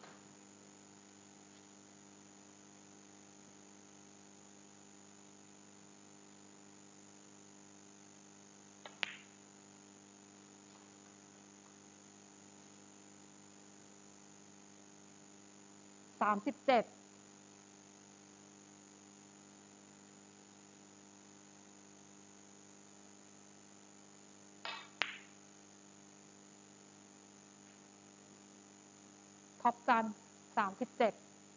37 ท็อปจัน37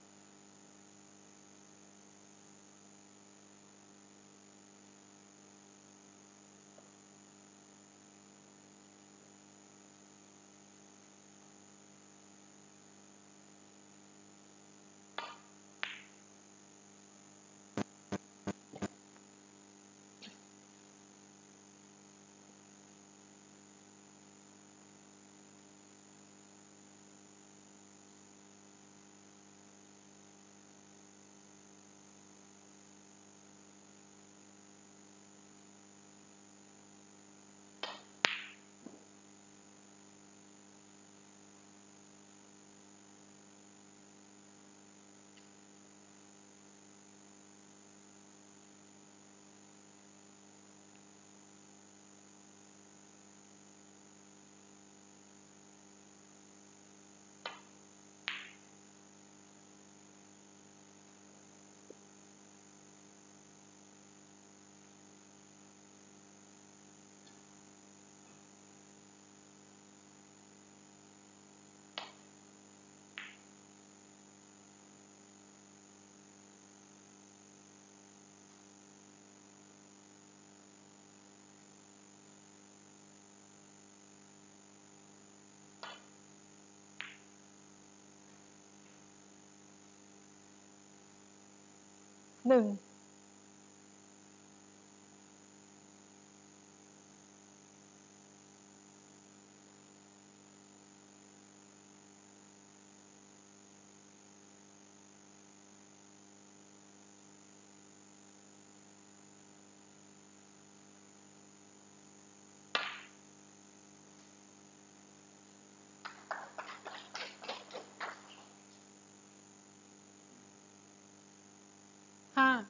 15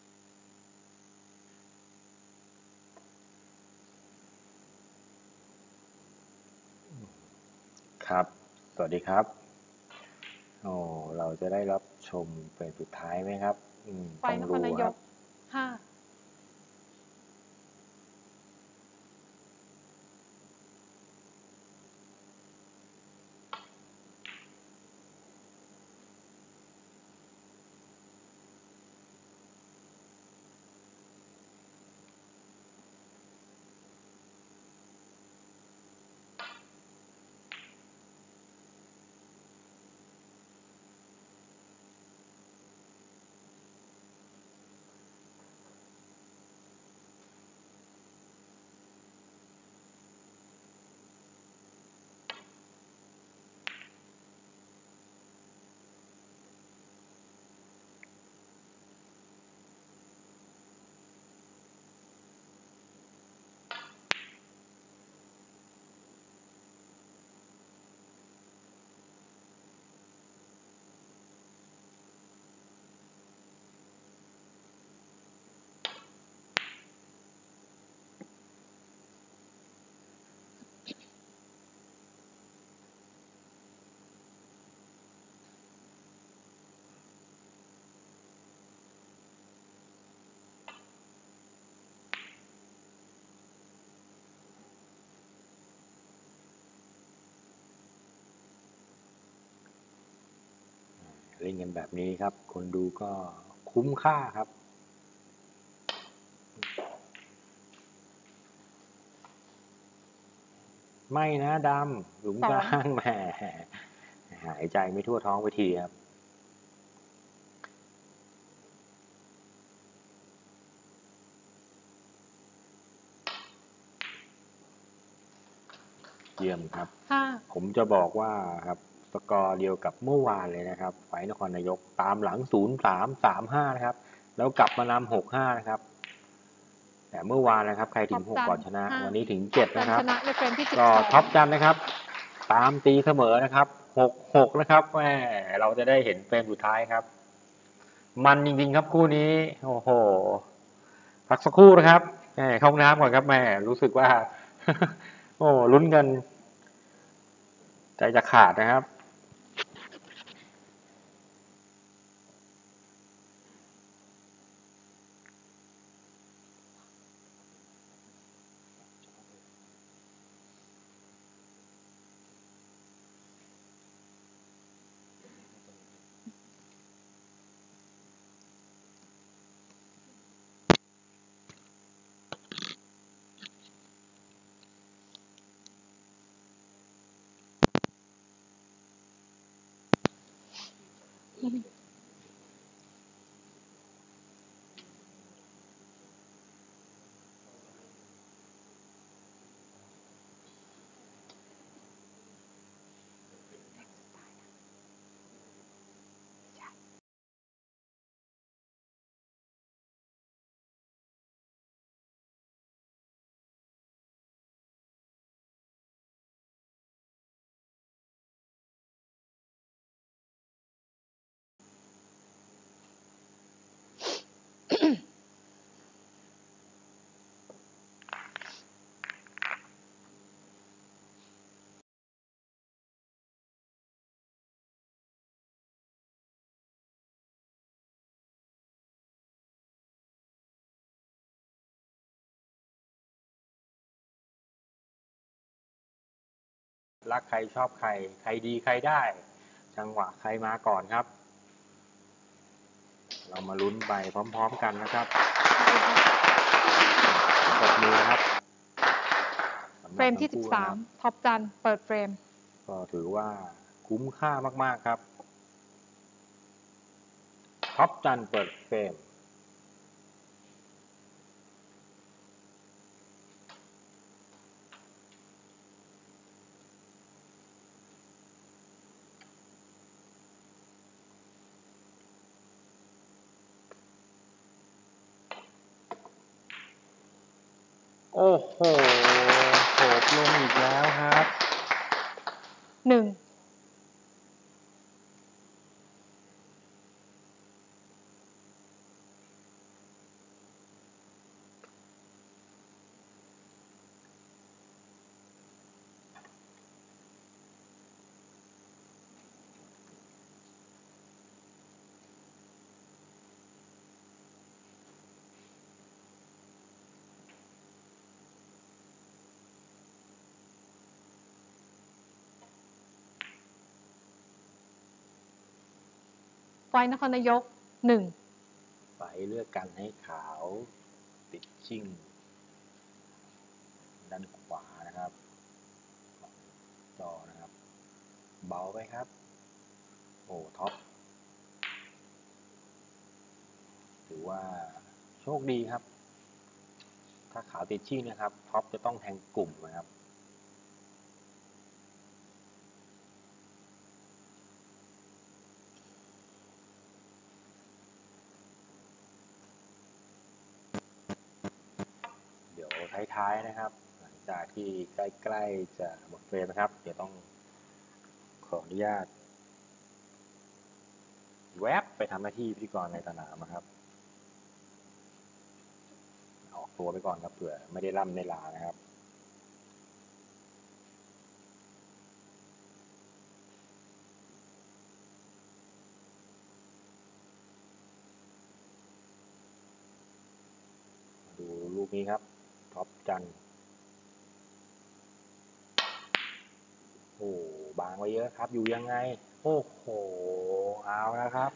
ครับ สวัสดีครับ เราจะได้รับชมเป็นสุดท้ายไหมครับไฟต้องนคดูรนาคยรับก 5 เล่นกันแบบนี้ครับ คนดูก็คุ้มค่าครับ ไม่นะดำหลุมกลางแหมหายใจไม่ทั่วท้องไปทีครับ เยี่ยมครับ 5 ผมจะบอกว่าครับสกอร์เดียวกับเมื่อวานเลยนะครับ ไฟนครนายกตามหลัง 0-3-3-5 นะครับ แล้วกลับมานำ 6-5 นะครับ แต่เมื่อวานนะครับ ใครถึง 6 ก่อนชนะ วันนี้ถึง 7 นะครับชนะในเฟรมที่ก็ท็อปจันนะครับ ตามตีเสมอนะครับ 6-6 นะครับแหมเราจะได้เห็นเฟรมสุดท้ายครับ มันจริงๆครับคู่นี้ โอ้โห พักสักครู่นะครับแหมเข้าห้องน้ำก่อนครับแหมรู้สึกว่า โอ้ลุ้นกันใจจะขาดนะครับ รักใครชอบใคร ใครดีใครได้ จังหวะใครมาก่อนครับ เรามาลุ้นไปพร้อมๆกันนะครับกดมือครับเฟรมที่ 13 ท็อปจันเปิดเฟรมก็ถือว่าคุ้มค่ามากๆครับ ท็อปจันเปิดเฟรม โอ้โหโผล่ลงอีกแล้วครับ 1ไฟนครนายก 1 ไปเลือกกันให้ขาวติดชิ่งด้านขวานะครับ จอนะครับ เบาไปครับ โอ้ท็อปถือว่าโชคดีครับ ถ้าขาวติดชิ่งนะครับ ท็อปจะต้องแทงกลุ่มนะครับ เดี๋ยวท้ายๆนะครับ หลังจากที่ใกล้ๆจะหมดเฟรมนะครับ เดี๋ยวต้องขออนุญาตแวบไปทำหน้าที่พิธีกรในสนามนะครับ ออกตัวไปก่อนครับเผื่อไม่ได้ล่ำได้ลานะครับ ดูลูกนี้ครับ ท็อปจัน โอ้บางไว้เยอะครับอยู่ยังไงโอ้โหเอาแล้วครับ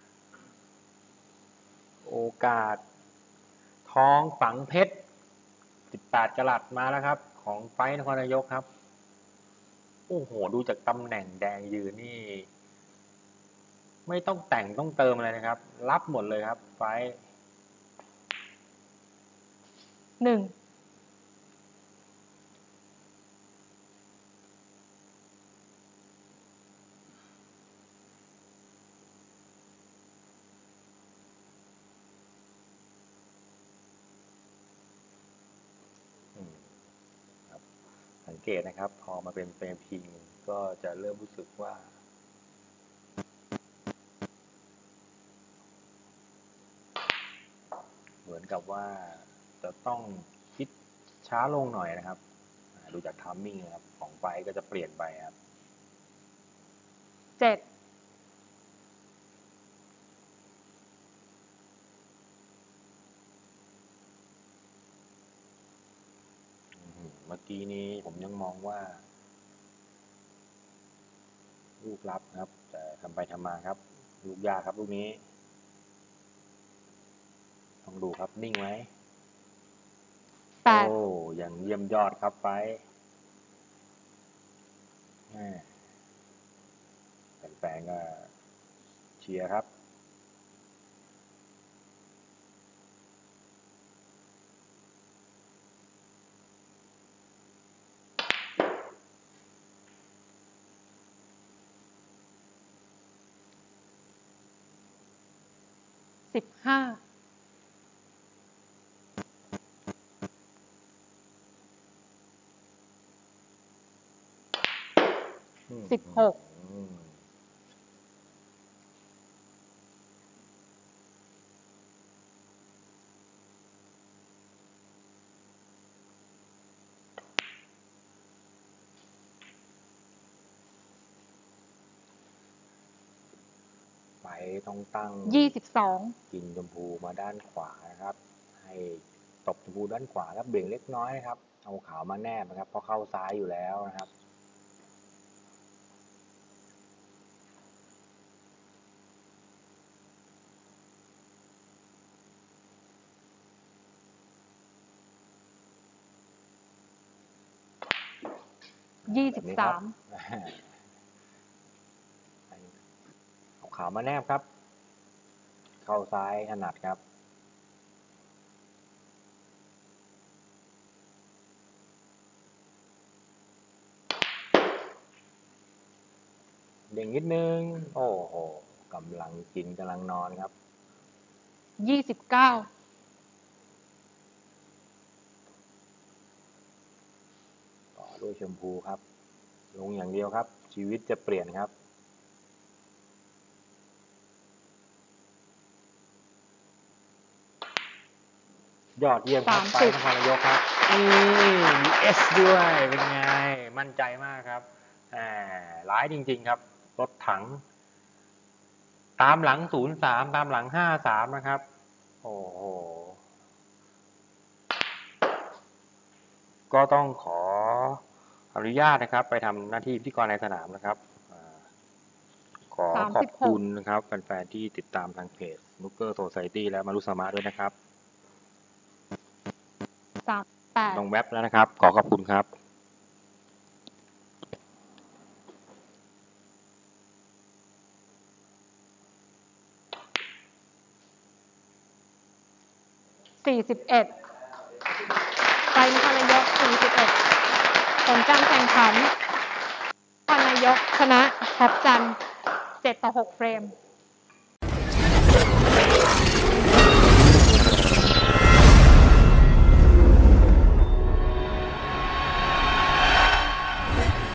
โอกาสทองฝังเพชร18 กรัตมาแล้วครับของไฟนครนายกครับโอ้โหดูจากตำแหน่งแดงยืนนี่ไม่ต้องแต่งต้องเติมอะไรนะครับรับหมดเลยครับไฟ 1 สังเกตนะครับพอมาเป็นเฟรมพิงก็จะเริ่มรู้สึกว่าเหมือนกับว่าจะต้องคิดช้าลงหน่อยนะครับดูจากทัมมิ่งนะครับของไฟก็จะเปลี่ยนไปครับ 7 เมื่อกี้นี้ผมยังมองว่าลูกรับครับแต่ทำไปทำมาครับลูกยากครับลูกนี้ต้องดูครับนิ่งไหมโอ้ยังเยี่ยมยอดครับไฟแฟนๆก็เชียร์ครับ 15 16 ไปต้องตั้ง 22 กินชมพูมาด้านขวานะครับให้ตบชมพูด้านขวาครับเบี่ยงเล็กน้อยนะครับเอาขาวมาแนบนะครับเพราะเข้าซ้ายอยู่แล้วนะครับ 23 เอาขาวมาแนบครับเข้าซ้ายถนัดครับเด้งนิดนึงโอ้โหกำลังกินกำลังนอนครับ 29 ต่อด้วยชมพูครับลงอย่างเดียวครับชีวิตจะเปลี่ยนครับยอดเยี่ยมครับไฟนครนายกครับมีเอสด้วยเป็นไงมั่นใจมากครับร้ายจริงๆครับรถถังตามหลัง03ตามหลัง53นะครับโอ้โหก็ต้องขออนุญาตนะครับไปทำหน้าที่พิธีกรในสนามนะครับขอขอบคุณนะครับแฟนๆที่ติดตามทางเพจ Snooker Society และมารุสมาด้วยนะครับต้องแว็บแล้วนะครับขอขอบคุณครับ 41ไฟนครนายก41ผลการแข่งขันนครนายกชนะทับจันทร์7-6 เฟรม